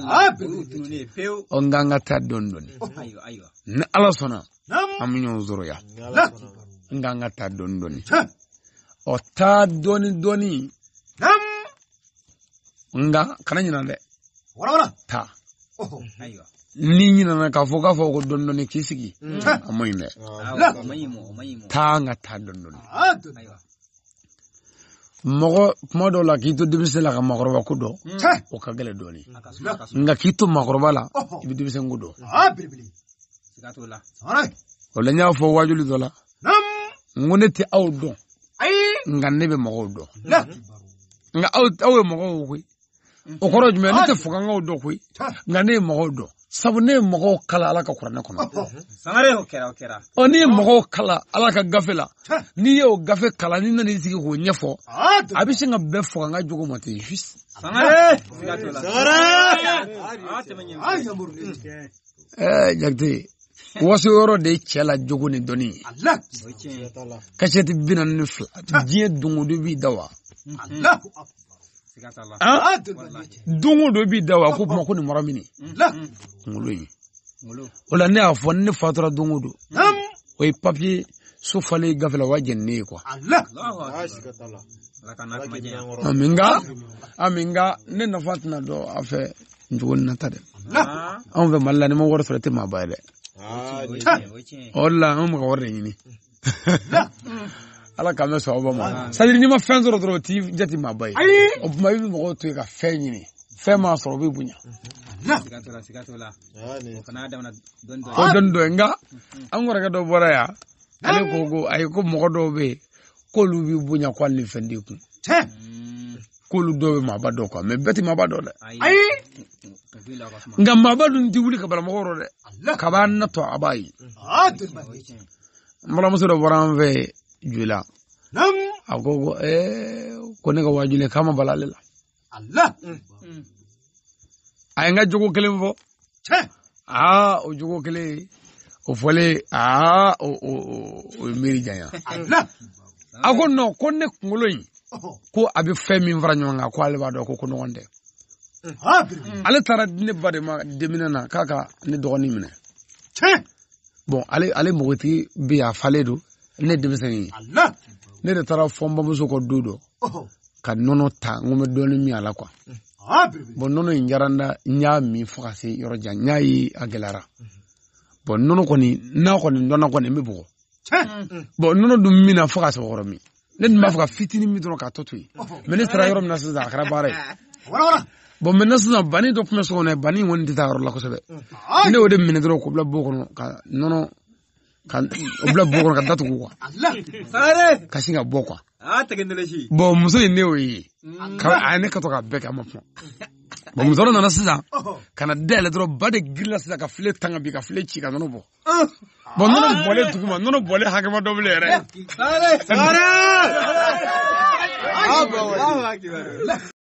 nka an ka taa dɔɔni dɔɔni ni Ala sɔnna an bɛ ɲɔgɔn sɔrɔ yan nka an ka taa dɔɔni dɔɔni taa dɔɔni dɔɔni nka kana ɲina dɛ taa ni ɲinana k'a fɔ ko dɔɔni dɔɔni k'i sigi a ma ɲi dɛ taa an ka taa dɔɔni dɔɔni mɔgɔ kuma dɔw la k'i to denmisɛn la ka maakɔrɔba ko dɔn o ka gɛlɛn dɔɔni nka k'i to maakɔrɔba la i bɛ denmisɛn ko dɔn o la n y'a fɔ wajuli dɔ la n ko ne tɛ aw dɔn nka ne bɛ mɔgɔw dɔn nka aw ye mɔgɔw koyi o kɔrɔ jumɛn ne tɛ fɔkankaw dɔn koyi nka ne ye mɔgɔw dɔn sabu ne ye mɔgɔw kala Ala ka kuranɛ kɔnɔ n'i ye mɔgɔw kala Ala ka gafe la n'i ye o gafe kala n'i nana i sigi k'o ɲɛfɔ a bɛ sin ka bɛɛ fɔ ka jogo ma ten juste Jakite waso yɔrɔ de ye cɛ la jogo ni dɔnni ye kasɛti 42 diɲɛ don o don b'i da wa don o don b'i da wa ko kuma ko nin mara mini kunkolo ye o la ne y'a fɔ ne fatura don o don o ye papier so falen gafe la o b'a jɛni ne ye quoi nka ne nafa tɛna dɔn a fɛ ncogo ni nata dɛ anw fɛ Mali la ni ma wari sɔrɔ i tɛ maa ba ye dɛ o de la an bɛ ka wari de ɲini Ala k'an bɛ sɔn aw ma c'est à dire n'i ma fɛn sɔrɔ dɔrɔn o t'i jate maa ba ye o tuma i bɛ mɔgɔw to yen ka fɛn ɲini fɛn m'a sɔrɔ o b'i bonya o dɔɔni dɔɔni nka an kɔrɔkɛ dɔ bɔra yan ale ko ayi ko mɔgɔ dɔw bɛ yen k'olu b'i bonya ko hali ni fɛn t'i kun k'olu dɔw bɛ maaba dɔn quoi mais bɛɛ tɛ maaba dɔn dɛ nka maaba dun tɛ wuli ka bala mɔgɔ rɔ dɛ ka b'a natɔ a b'a ye n balimamuso dɔ bɔra an fɛ Joila a ko ne ka wajule k'a ma bala ale la a ye n ka jogo kelen fɔ o jogo kelen o fɔlen o miiri janya a ko non ko ne kunkolo in ko a bɛ fɛn min fara ɲɔgɔn kan ko ale b'a dɔn ko ɲɔgɔn tɛ ale taara ne ba de ma deminɛ na k'a ka ne dɔgɔnin minɛ bon ale mɔgɔtigi bɛ yan a falen don ne denmisɛnnin ye ne de taara fɔ n bamuso kɔ don dɔ ka nɔnɔ ta n ko n bɛ dɔɔnin min a la quoi bon nɔnɔ in diyara n da n y'a min fo ka se yɔrɔ jan n y'a ye a gɛlɛyara bon nɔnɔ kɔni n'a kɔni dɔnna kɔni n bɛ bugɔ bon nɔnɔ dun min na fo ka se yɔrɔ min ne dun b'a fɔ ka fitinin min dɔrɔn k'a tɔ to yen mais ne sera yɔrɔ min na sisan a kɛra baara ye bon maintenant sisan bani dɔ tun bɛ so kɔnɔ bani in kɔni tɛ taa yɔrɔ la kosɛbɛ ne y'o de minɛ dɔrɔn k'o bila bo kɔnɔ ka nɔnɔ o bila bo kɔnɔ ka datugu quoi ka sin ka bɔ quoi bon muso in ne y'o ye a ye ne ka to ka bɛɛ kɛ a ma fɔ bon muso dɔ nana sisan ka na dayɛlɛ dɔrɔn ba de girinna sisan ka file tan ka bin ka file ci ka nɔnɔ bɔ bon nɔnɔ bɔlen duguma nɔnɔ bɔlen hakɛma dɔ bilen yɛrɛ